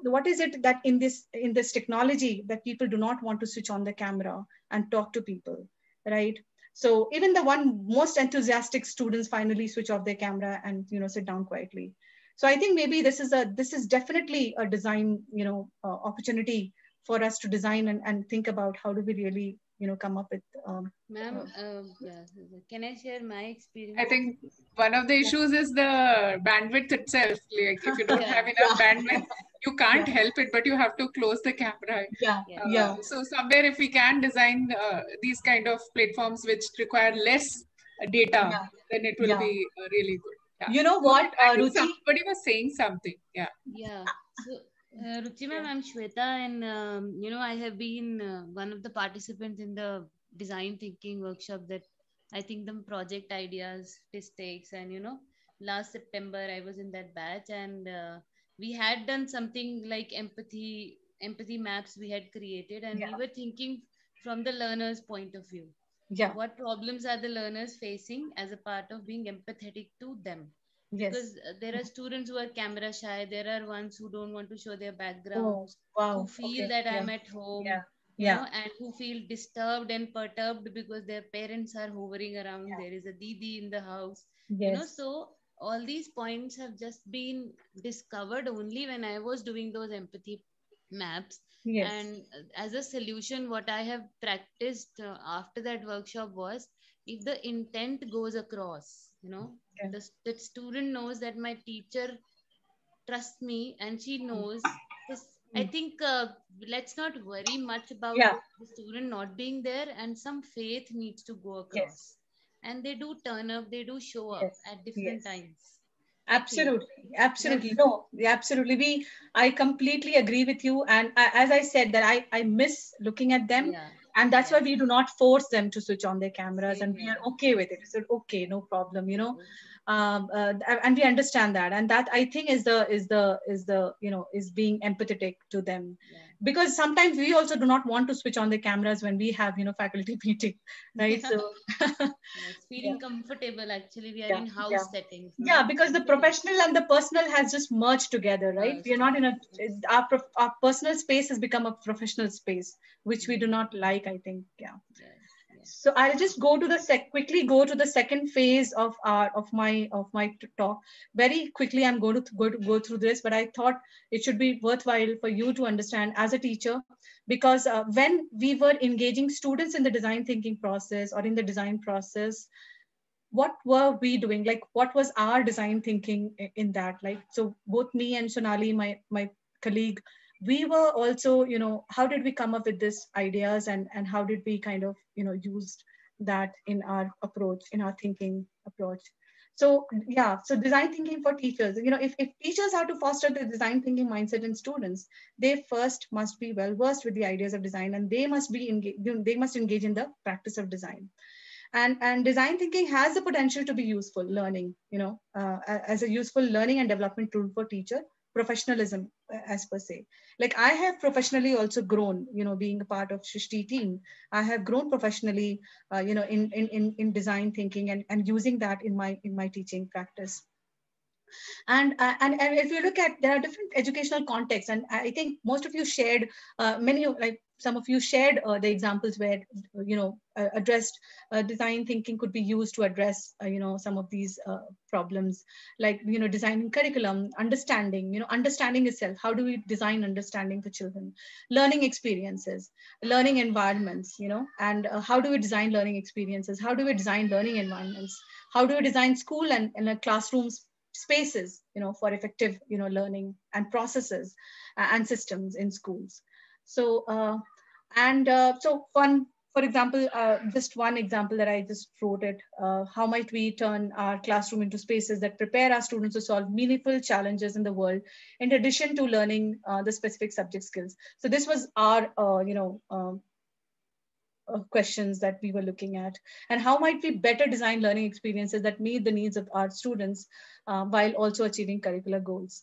in this technology that people do not want to switch on the camera and talk to people, right? So even the most enthusiastic students finally switch off their camera and, you know, sit down quietly. So I think maybe this is definitely a design, you know, opportunity for us to design and think about how do we really, you know, come up with. Ma'am, can I share my experience? I think one of the issues is the bandwidth itself. Like if you don't have enough bandwidth, you can't help it, but you have to close the camera. So somewhere if we can design these kind of platforms which require less data, then it will be really good. You know what, Ruchi? Somebody was saying something. Yeah. So, Ruchi ma'am, I'm Shweta, and you know, I have been one of the participants in the design thinking workshop that I think the project ideas, mistakes, and you know, last September I was in that batch, and we had done something like empathy maps we had created, and we were thinking from the learner's point of view. What problems are the learners facing as a part of being empathetic to them? Because there are students who are camera shy. There are ones who don't want to show their backgrounds, who feel that I'm at home, you know, and who feel disturbed and perturbed because their parents are hovering around. There is a Didi in the house, you know. So all these points have just been discovered only when I was doing those empathy maps. And as a solution, what I have practiced after that workshop was, if the intent goes across, you know, the student knows that my teacher trusts me and she knows this. I think let's not worry much about the student not being there, and some faith needs to go across. And they do turn up, they do show up at different times. Absolutely, absolutely. No, absolutely. I completely agree with you. And as I said, that I miss looking at them. And that's why we do not force them to switch on their cameras, and we are okay with it. So, okay, no problem, you know. And we understand that, and that I think is being empathetic to them, because sometimes we also do not want to switch on the cameras when we have faculty meeting, right? So feeling comfortable. Actually, we are in house settings. No? Yeah, because the professional and the personal has just merged together, right? We are not in our personal space has become a professional space, which we do not like, I think. So I'll just go to quickly go to the second phase of my talk. Very quickly, I'm going to go through this, but I thought it should be worthwhile for you to understand as a teacher, because when we were engaging students in the design thinking process or in the design process, what were we doing? Like, what was our design thinking in that? Like, so both me and Sonali, my colleague, we were also, how did we come up with these ideas, and how did we kind of, use that in our approach, in our thinking approach? So so design thinking for teachers, if teachers are to foster the design thinking mindset in students, they first must be well versed with the ideas of design, and they must engage in the practice of design. And design thinking has the potential to be useful learning, as a useful learning and development tool for teacher professionalism, as per se. Like, I have professionally also grown, being a part of Shrishti team. I have grown professionally, in design thinking, and using that in my teaching practice. And if you look at, there are different educational contexts, and I think most of you shared some of you shared the examples where addressed design thinking could be used to address some of these problems, like designing curriculum, understanding understanding itself. How do we design understanding for children? Learning experiences, learning environments, and how do we design learning experiences? How do we design learning environments? How do we design school and classrooms spaces, for effective, learning and processes and systems in schools? So, for example, just one example that I just wrote it, how might we turn our classroom into spaces that prepare our students to solve meaningful challenges in the world, in addition to learning the specific subject skills? So this was our, questions that we were looking at. And how might we better design learning experiences that meet the needs of our students while also achieving curricular goals?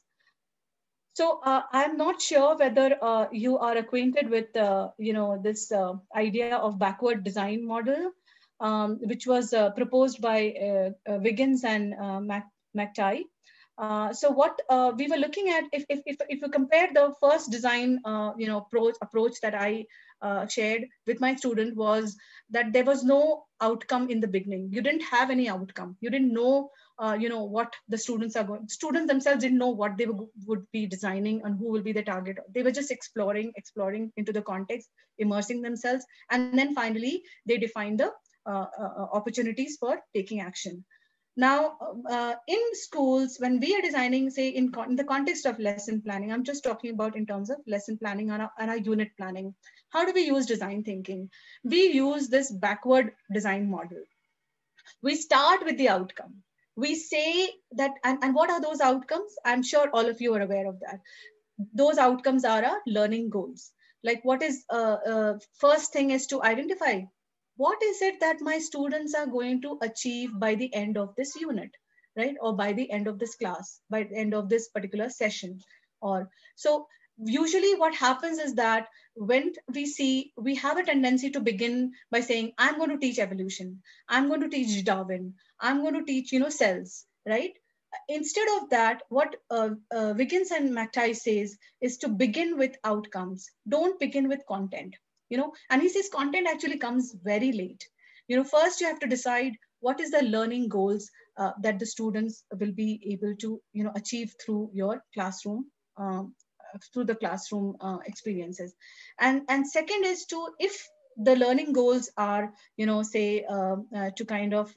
So I'm not sure whether you are acquainted with this idea of backward design model, which was proposed by Wiggins and McTighe. So what we were looking at, if you compare the first design approach that I shared with my student, was that there was no outcome in the beginning. You didn't have any outcome. You didn't know what the students students themselves didn't know what they would be designing and who will be the target. They were just exploring into the context, immersing themselves, and then finally they defined the opportunities for taking action. Now, in schools, when we are designing, say in the context of lesson planning, I'm just talking about in terms of lesson planning and our unit planning. How do we use design thinking? We use this backward design model. We start with the outcome. We say that, and what are those outcomes? I'm sure all of you are aware of that. Those outcomes are our learning goals. Like, what is first thing is to identify what is it that my students are going to achieve by the end of this unit, right? Or by the end of this class, by the end of this particular session. Or so usually what happens is that when we have a tendency to begin by saying, I'm going to teach evolution, I'm going to teach Darwin, I'm going to teach, cells, right? Instead of that, what Wiggins and McTighe says is to begin with outcomes. Don't begin with content, and he says content actually comes very late. First you have to decide what is the learning goals that the students will be able to, achieve through your classroom, through the classroom experiences. And second is to, if the learning goals are, say to kind of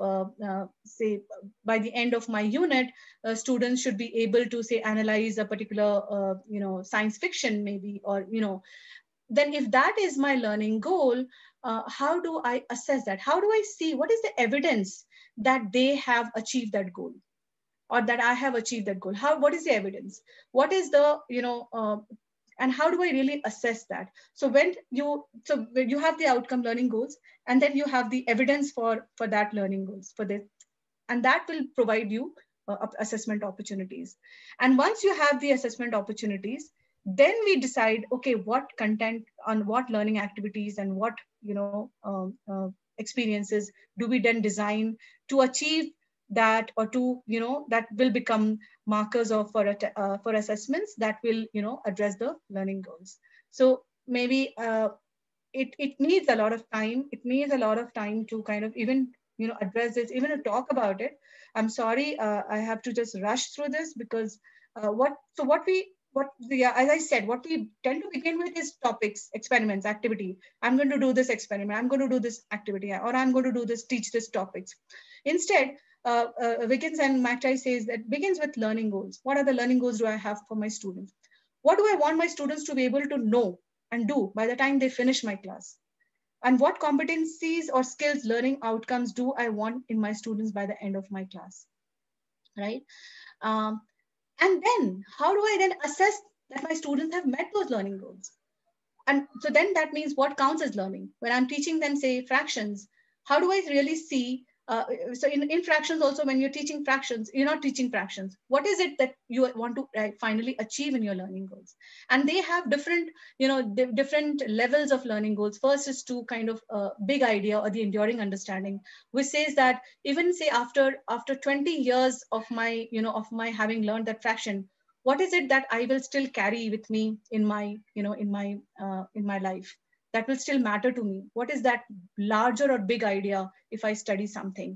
say by the end of my unit, students should be able to say analyze a particular, science fiction maybe, or, then if that is my learning goal, how do I assess that? How do I see what is the evidence that they have achieved that goal? or that I have achieved that goal? What is the evidence? What is the, and how do I really assess that? So when you have the outcome learning goals, and then you have the evidence for that learning goals for this, and that will provide you assessment opportunities. And once you have the assessment opportunities, then we decide, okay, what content on what learning activities and what experiences do we then design to achieve that, or to that will become markers of for assessments that will address the learning goals. So maybe it needs a lot of time. It needs a lot of time to kind of even address this, even to talk about it. I'm sorry, I have to just rush through this because as I said, what we tend to begin with is topics, experiments, activity. I'm going to do this experiment. I'm going to do this activity, or I'm going to do this, teach this topics. Instead, Wiggins and McTighe says that begins with learning goals. What are the learning goals do I have for my students? What do I want my students to be able to know and do by the time they finish my class? And what competencies or skills, learning outcomes do I want in my students by the end of my class, right? And then how do I then assess that my students have met those learning goals? And so then that means what counts as learning? When I'm teaching them, say, fractions, how do I really see? So in fractions also, when you're teaching fractions, you're not teaching fractions. What is it that you want to finally achieve in your learning goals? And they have different, different levels of learning goals. First is to kind of big idea or the enduring understanding, which says that even say after 20 years of my, of my having learned that fraction, what is it that I will still carry with me in my, in my life? That will still matter to me. What is that larger or big idea if I study something,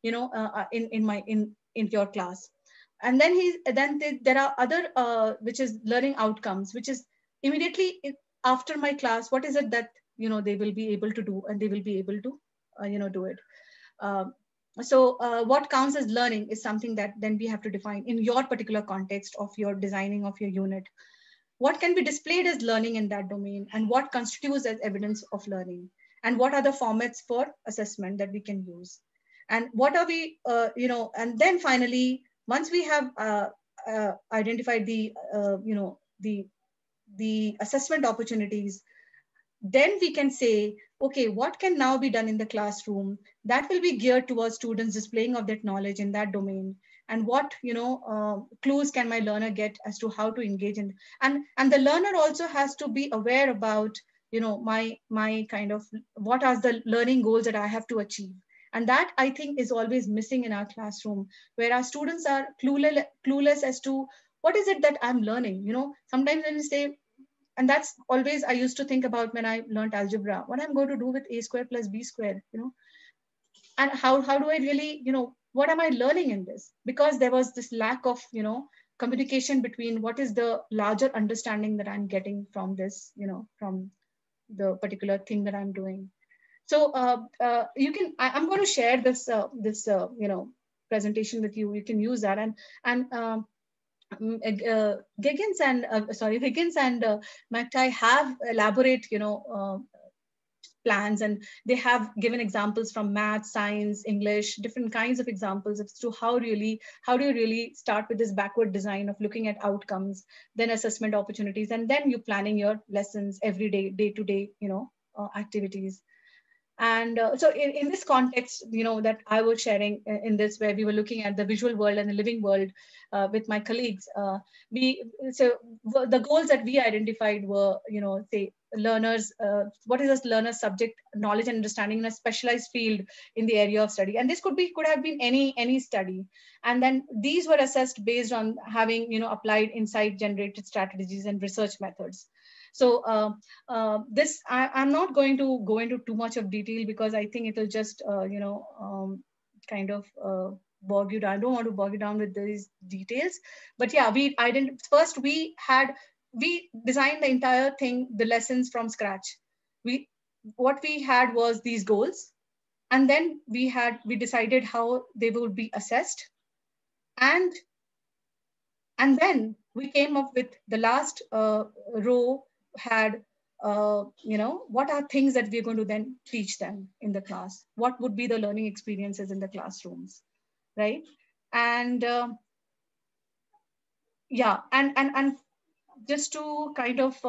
in your class? And then there are other, which is learning outcomes, which is immediately after my class, what is it that, they will be able to do, and they will be able to, do it. So what counts as learning is something that then we have to define in your particular context of your designing of your unit. What can be displayed as learning in that domain, and what constitutes as evidence of learning, and what are the formats for assessment that we can use, and what are we, and then finally, once we have identified the, the assessment opportunities, then we can say, okay, what can now be done in the classroom that will be geared towards students displaying of that knowledge in that domain, and what clues can my learner get as to how to engage in, and the learner also has to be aware about my kind of what are the learning goals that I have to achieve. And that, I think, is always missing in our classroom, where our students are clueless as to what is it that I'm learning. Sometimes when we say, and that's always I used to think about when I learned algebra, what I'm going to do with a square plus b square, and how do I really, what am I learning in this? Because there was this lack of, communication between what is the larger understanding that I'm getting from this, from the particular thing that I'm doing. So you can, I'm going to share this, presentation with you. You can use that, and Wiggins and McTighe have elaborate, plans, and they have given examples from math, science, English, different kinds of examples as to how do you really start with this backward design of looking at outcomes, then assessment opportunities, and then you planning your lessons every day, day-to-day, activities. And so in this context, that I was sharing in this, where we were looking at the visual world and the living world with my colleagues, so the goals that we identified were, say, learners, what is a learner's subject knowledge and understanding in a specialized field in the area of study. And this could have been any study. And then these were assessed based on having, applied insight generated strategies and research methods. So I'm not going to go into too much of detail, because I think it'll just, kind of bog you down. I don't want to bog you down with these details. But yeah, we designed the entire thing, the lessons from scratch. What we had was these goals. And then we decided how they would be assessed. And then we came up with the last row had, what are things that we're going to then teach them in the class? What would be the learning experiences in the classrooms, right? And Yeah, and just to kind of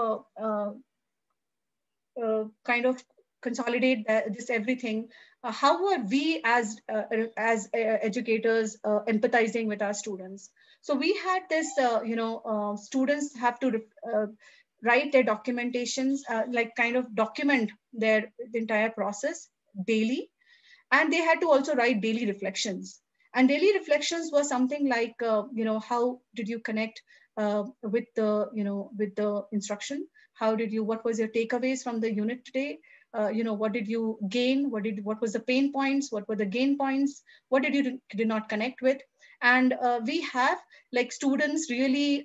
consolidate this everything, how are we as educators empathizing with our students? So we had this, students have to write their documentations, like kind of document the entire process daily, and they had to also write daily reflections. And daily reflections was something like, how did you connect with the instruction? How did you, what was your takeaways from the unit today? What did you gain? What was the pain points? What were the gain points? What did you did not connect with? And we have like students really,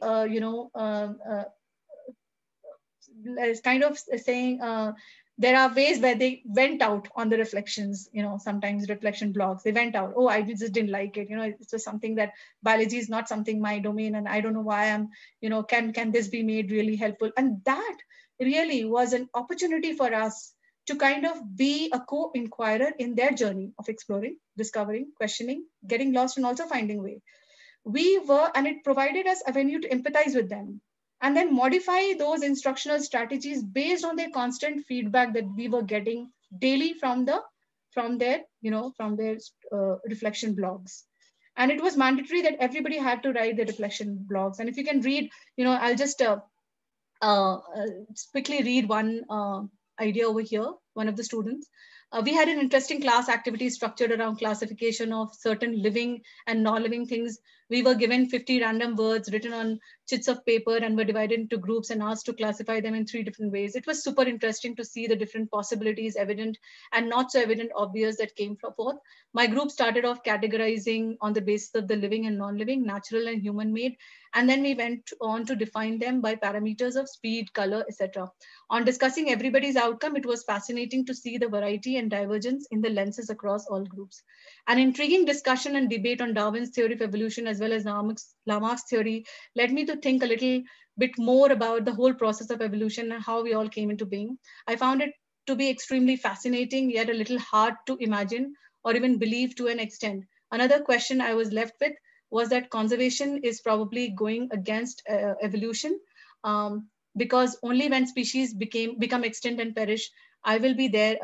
kind of saying, there are ways where they went out on the reflections, sometimes reflection blogs, they went out, oh, I just didn't like it. It's just something that biology is not something my domain, and I don't know why I'm, can this be made really helpful? And that really was an opportunity for us to kind of be a co-inquirer in their journey of exploring, discovering, questioning, getting lost, and also finding way. And it provided us a venue to empathize with them, and then modify those instructional strategies based on their constant feedback that we were getting daily from their reflection blogs. And it was mandatory that everybody had to write their reflection blogs. And if you can read, I'll just quickly read one idea over here, one of the students. We had an interesting class activity structured around classification of certain living and non-living things. We were given 50 random words written on chits of paper and were divided into groups and asked to classify them in 3 different ways. It was super interesting to see the different possibilities, evident and not so evident, obvious, that came forth. My group started off categorizing on the basis of the living and non-living, natural and human-made, and then we went on to define them by parameters of speed, color, etc. On discussing everybody's outcome, it was fascinating to see the variety and divergence in the lenses across all groups. An intriguing discussion and debate on Darwin's theory of evolution as well as Lamarck's theory led me to think a little bit more about the whole process of evolution and how we all came into being. I found it to be extremely fascinating, yet a little hard to imagine or even believe to an extent. Another question I was left with was that conservation is probably going against evolution, because only when species become extinct and perish, will be there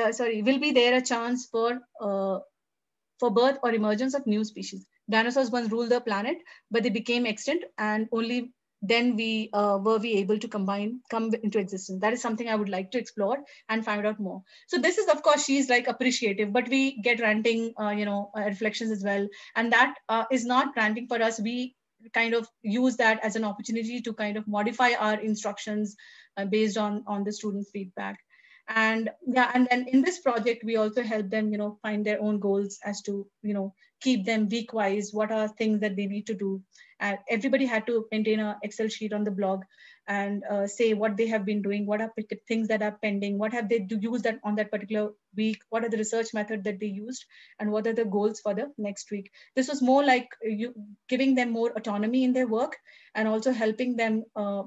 a chance for birth or emergence of new species. Dinosaurs once ruled the planet, but they became extinct, and only then were we able to come into existence. That is something I would like to explore and find out more. So this is, of course, she's like appreciative, but we get ranting, reflections as well. And that is not ranting for us. We kind of use that as an opportunity to kind of modify our instructions based on the students' feedback. And yeah, and then in this project, we also help them, find their own goals as to, keep them week-wise, what are things that they need to do. And everybody had to maintain an Excel sheet on the blog and say what they have been doing, what are things that are pending, what have they used that on that particular week, what are the research methods that they used, and what are the goals for the next week. This was more like giving them more autonomy in their work, and also helping them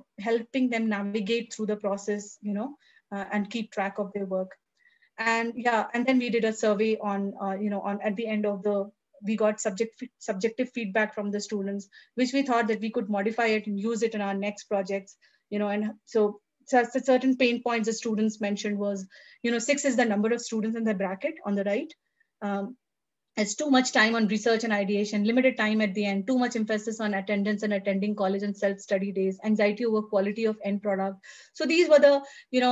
navigate through the process, and keep track of their work. And yeah, and then we did a survey on, at the end of we got subjective feedback from the students, which we thought that we could modify it and use it in our next projects, and so certain pain points the students mentioned was, 6 is the number of students in the bracket on the right. It's too much time on research and ideation, limited time at the end, too much emphasis on attendance and attending college and self-study days, anxiety over quality of end product. So these were the,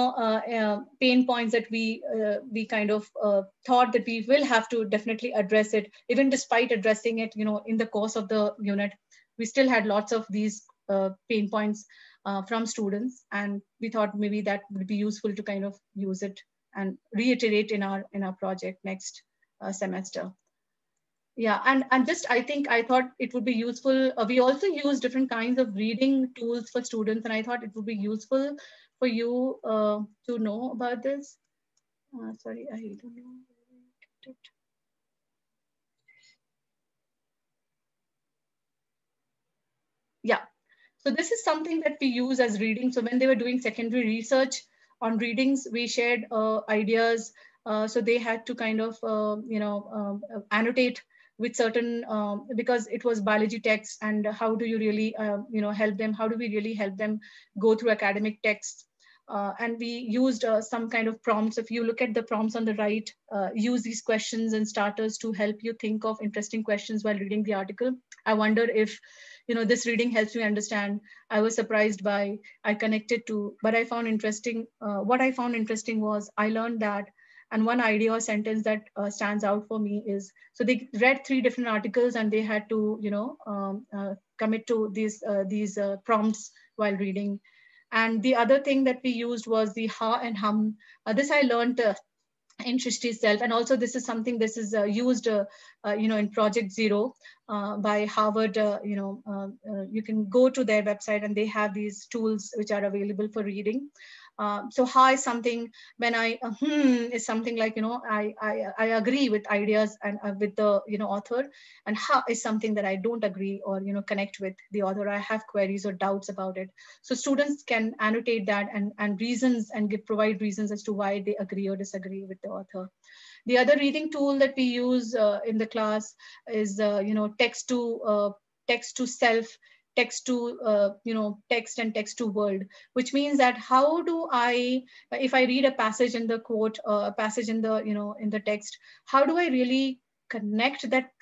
pain points that we kind of thought that we will have to definitely address it. Even despite addressing it, in the course of the unit, we still had lots of these pain points from students, and we thought maybe that would be useful to kind of use it and reiterate in our project next semester. Yeah, and I thought it would be useful. We also use different kinds of reading tools for students, and I thought it would be useful for you to know about this. Sorry, I don't know. Yeah, so this is something that we use as reading. So when they were doing secondary research on readings, we shared ideas. So they had to kind of, annotate with certain, because it was biology texts, and how do you really, help them? How do we really help them go through academic texts? And we used some kind of prompts. If you look at the prompts on the right, use these questions and starters to help you think of interesting questions while reading the article. I wonder if, this reading helps me understand. I was surprised by, I connected to, but I found interesting, what I found interesting was I learned that, and one idea or sentence that stands out for me is, so they read 3 different articles and they had to, commit to these prompts while reading. And the other thing that we used was the ha and hum. This I learned in Shrishti's self. And also this is something, this is used, in Project Zero by Harvard. You can go to their website and they have these tools which are available for reading. So ha is something, when I, is something like, I agree with ideas and with the, author, and ha is something that I don't agree or, connect with the author. I have queries or doubts about it. So students can annotate that and reasons and provide reasons as to why they agree or disagree with the author. The other reading tool that we use in the class is, text to self, text to text, and text to world, which means that how do I, if I read a passage in the quote, a passage in the in the text, how do I really connect that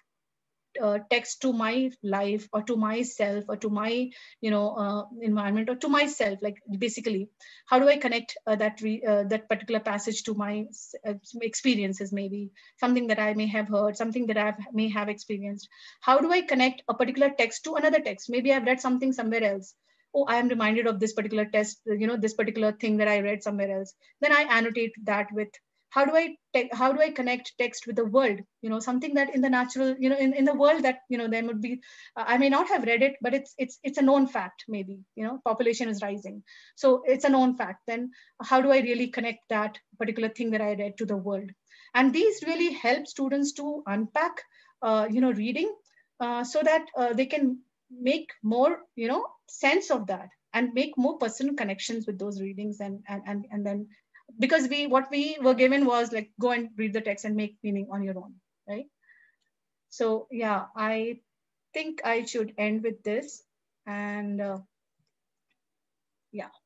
text to my life or to myself or to my environment or to myself? Like basically, how do I connect that particular passage to my experiences? Maybe something that I may have heard, something that I may have experienced. How do I connect a particular text to another text? Maybe I've read something somewhere else. Oh, I am reminded of this particular text, this particular thing that I read somewhere else. Then I annotate that with, how do I connect text with the world? Something that in the natural, in the world that, there would be, I may not have read it, but it's a known fact. Maybe, population is rising. So it's a known fact. Then how do I really connect that particular thing that I read to the world? And these really help students to unpack, reading, so that they can make more, sense of that and make more personal connections with those readings. And then, because what we were given was like, go and read the text and make meaning on your own, right? So yeah, I think I should end with this. And yeah.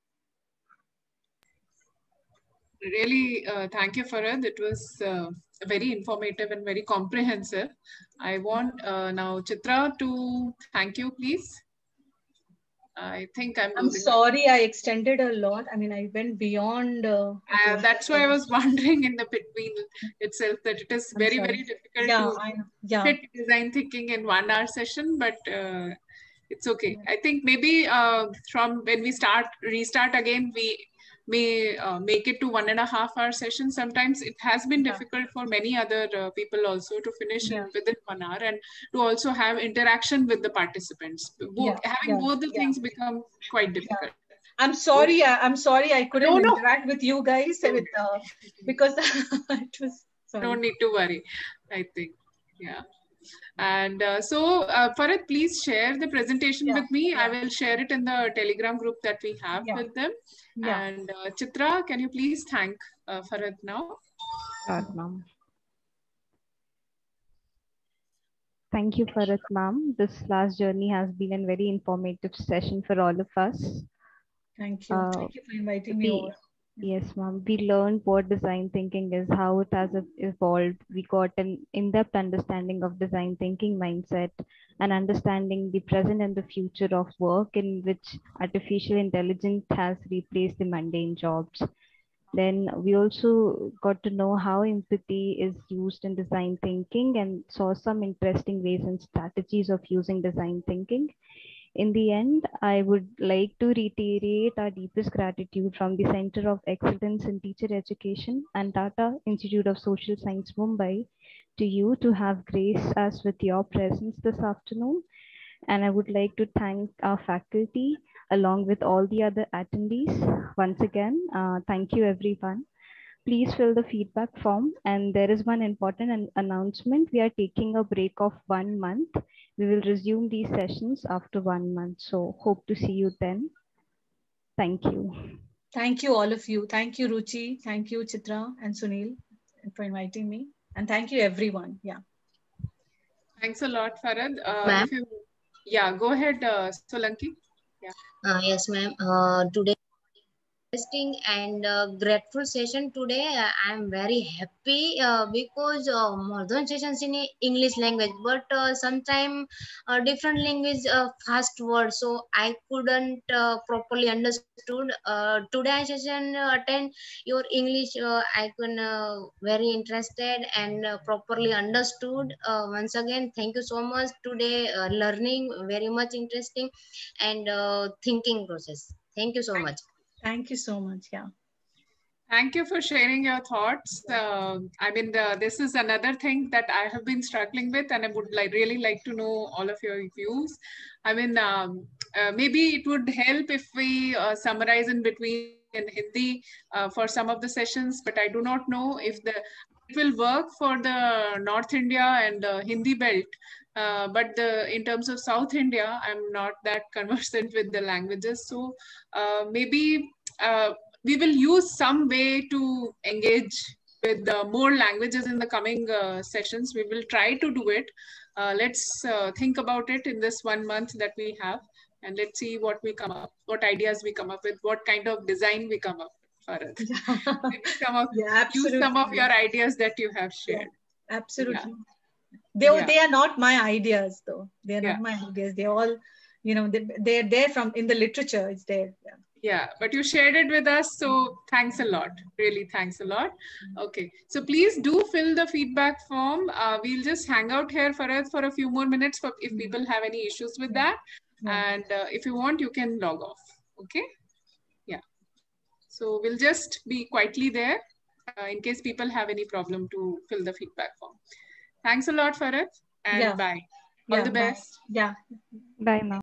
Really, thank you, Farad. It was very informative and very comprehensive. I want now Chitra to thank you, please. I think I'm sorry I extended a lot. I mean, I went beyond. That's why I was wondering in the between itself that it is very, very difficult to fit design thinking in 1 hour session, but it's okay. I think maybe from when we restart again, we may make it to 1.5 hour session. Sometimes it has been difficult for many other people also to finish it within 1 hour and to also have interaction with the participants. Having both the things become quite difficult. I'm sorry. I'm sorry I couldn't interact with you guys with, because it was. Sorry. No need to worry. I think, yeah. And so Farad, please share the presentation with me. I will share it in the Telegram group that we have with them. And Chitra, can you please thank Farad now? Ma'am. Thank you, Farad, ma'am. This last journey has been a very informative session for all of us. Thank you. Thank you for inviting me over. Yes, ma'am. We learned what design thinking is, how it has evolved. We got an in-depth understanding of design thinking mindset and understanding the present and the future of work in which artificial intelligence has replaced the mundane jobs. Then we also got to know how empathy is used in design thinking and saw some interesting ways and strategies of using design thinking. In the end, I would like to reiterate our deepest gratitude from the Center of Excellence in Teacher Education and Tata Institute of Social Science, Mumbai, to you to have graced us with your presence this afternoon. And I would like to thank our faculty along with all the other attendees. Once again, thank you, everyone. Please fill the feedback form. And there is one important announcement. We are taking a break of 1 month. We will resume these sessions after 1 month. So hope to see you then. Thank you. Thank you, all of you. Thank you, Ruchi. Thank you, Chitra and Sunil, for inviting me. And thank you, everyone. Yeah. Thanks a lot, Farad. Yeah, go ahead, Solanki. Yeah. Yes, ma'am. Today, interesting and grateful session today. I'm very happy because more than sessions in English language, but sometimes different language fast words, so I couldn't properly understood. Today I session attend your English. I can very interested and properly understood. Once again, thank you so much. Today learning very much interesting and thinking process. Thank you so much. Thank you so much. Yeah. Thank you for sharing your thoughts. I mean, this is another thing that I have been struggling with, and I would really like to know all of your views. I mean, maybe it would help if we summarize in between in Hindi for some of the sessions, but I do not know if it will work for the North India and Hindi belt. But in terms of South India, I'm not that conversant with the languages. So maybe we will use some way to engage with more languages in the coming sessions. We will try to do it. Let's think about it in this 1 month that we have, and let's see what we come up, what ideas we come up with, what kind of design we come up with, Farad. Use some of your ideas that you have shared. Yeah, absolutely. Yeah. They are not my ideas, though. They are not my ideas. They all, you know, they're there from in the literature. It's there. Yeah. Yeah, but you shared it with us, so thanks a lot. Really, thanks a lot. Okay, so please do fill the feedback form. We'll just hang out here for a few more minutes if people have any issues with that. And if you want, you can log off. Okay? Yeah. So we'll just be quietly there in case people have any problem to fill the feedback form. Thanks a lot, Farad, and bye. All the best. Yeah. Bye, ma'am.